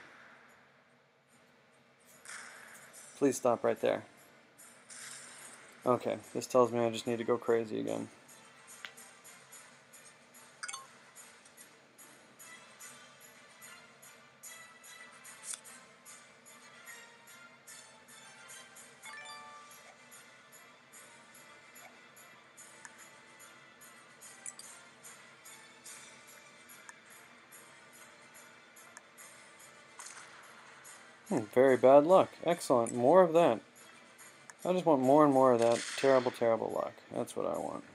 Please stop right there. Okay, this tells me I just need to go crazy again. Hmm, very bad luck. Excellent. More of that. I just want more and more of that terrible, terrible luck. That's what I want.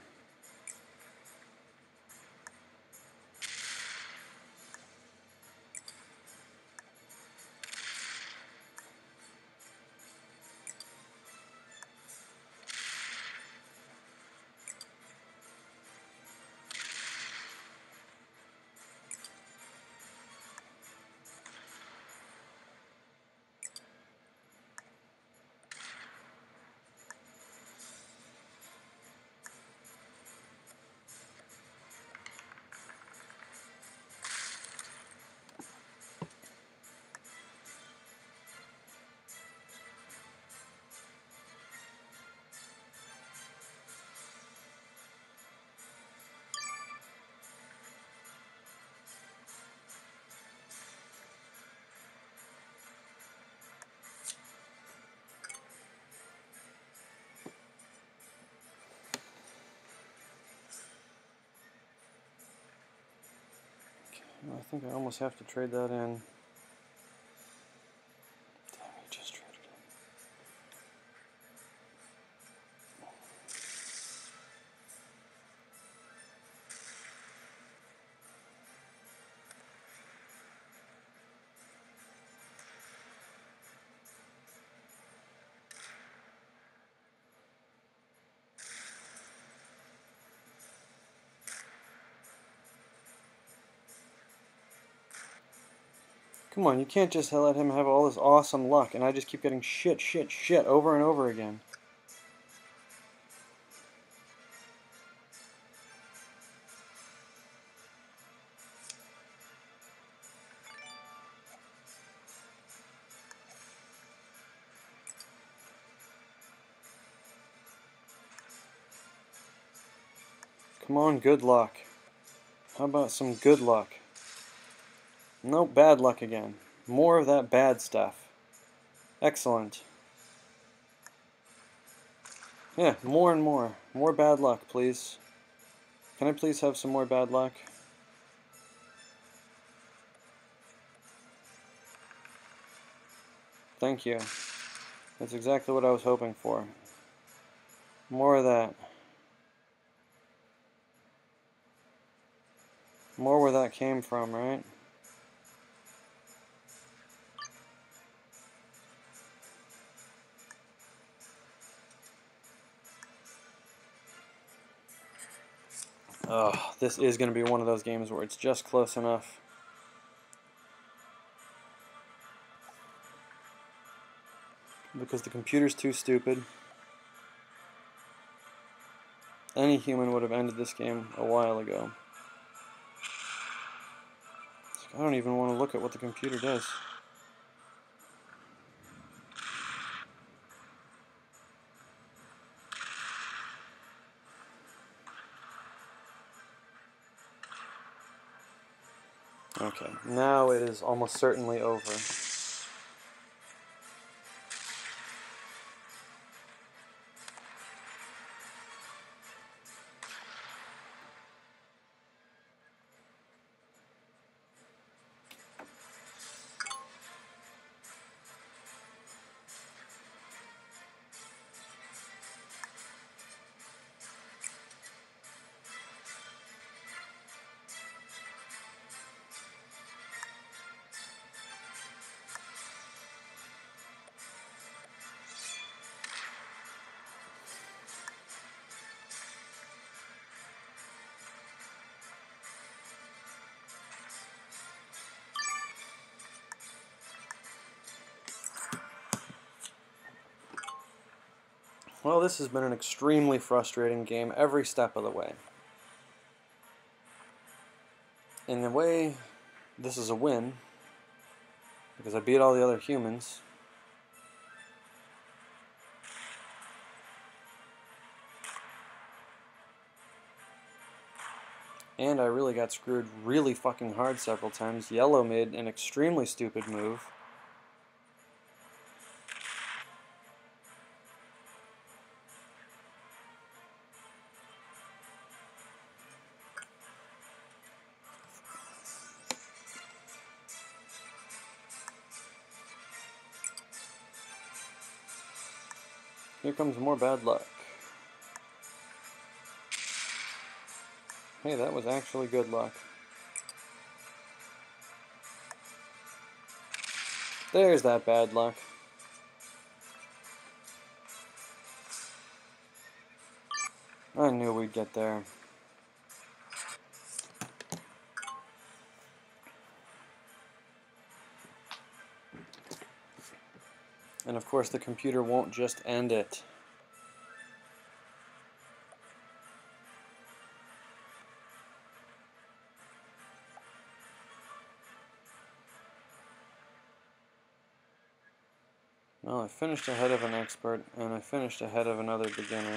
I think I almost have to trade that in. Damn, he just traded it. Come on, you can't just let him have all this awesome luck, and I just keep getting shit, shit, shit over and over again. Come on, good luck. How about some good luck? Nope, bad luck again. More of that bad stuff. Excellent. Yeah, more and more. More bad luck, please. Can I please have some more bad luck? Thank you. That's exactly what I was hoping for. More of that. More where that came from, right? Oh, this is going to be one of those games where it's just close enough. Because the computer's too stupid. Any human would have ended this game a while ago. I don't even want to look at what the computer does. Okay, now it is almost certainly over. Well, this has been an extremely frustrating game every step of the way. In a way, this is a win, because I beat all the other humans. And I really got screwed really fucking hard several times. Yellow made an extremely stupid move. Here comes more bad luck. Hey, that was actually good luck. There's that bad luck. I knew we'd get there. And of course the computer won't just end it. Well, I finished ahead of an expert, and I finished ahead of another beginner.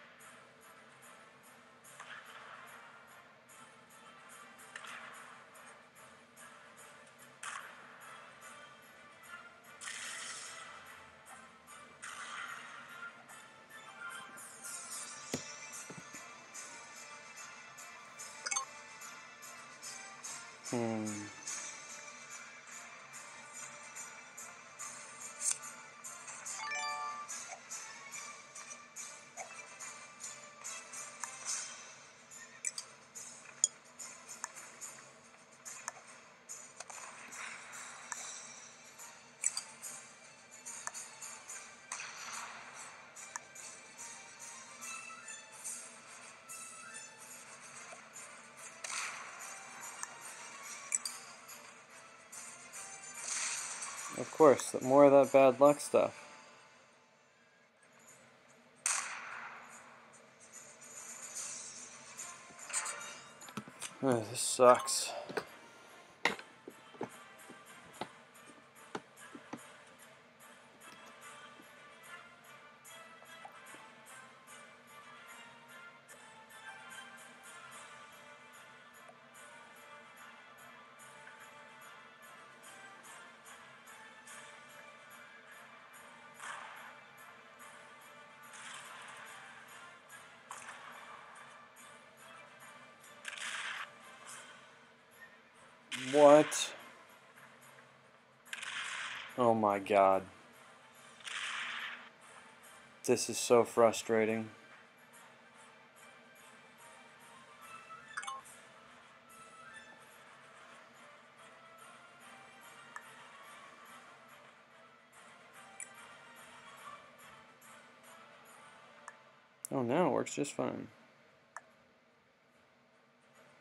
Hmm. Of course, more of that bad luck stuff. Oh, this sucks. What? Oh my god. This is so frustrating. Oh, now it works just fine.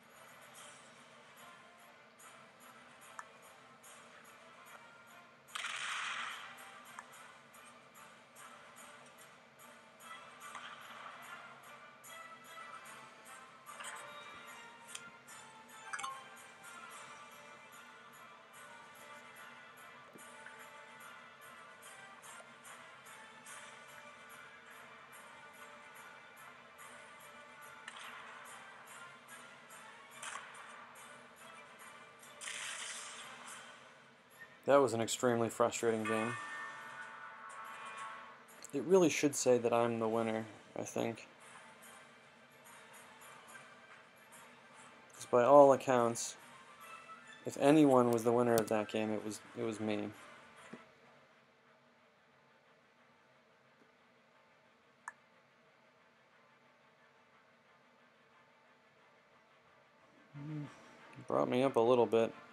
That was an extremely frustrating game. It really should say that I'm the winner, I think. Because by all accounts, if anyone was the winner of that game, it was it was me. Brought me up a little bit.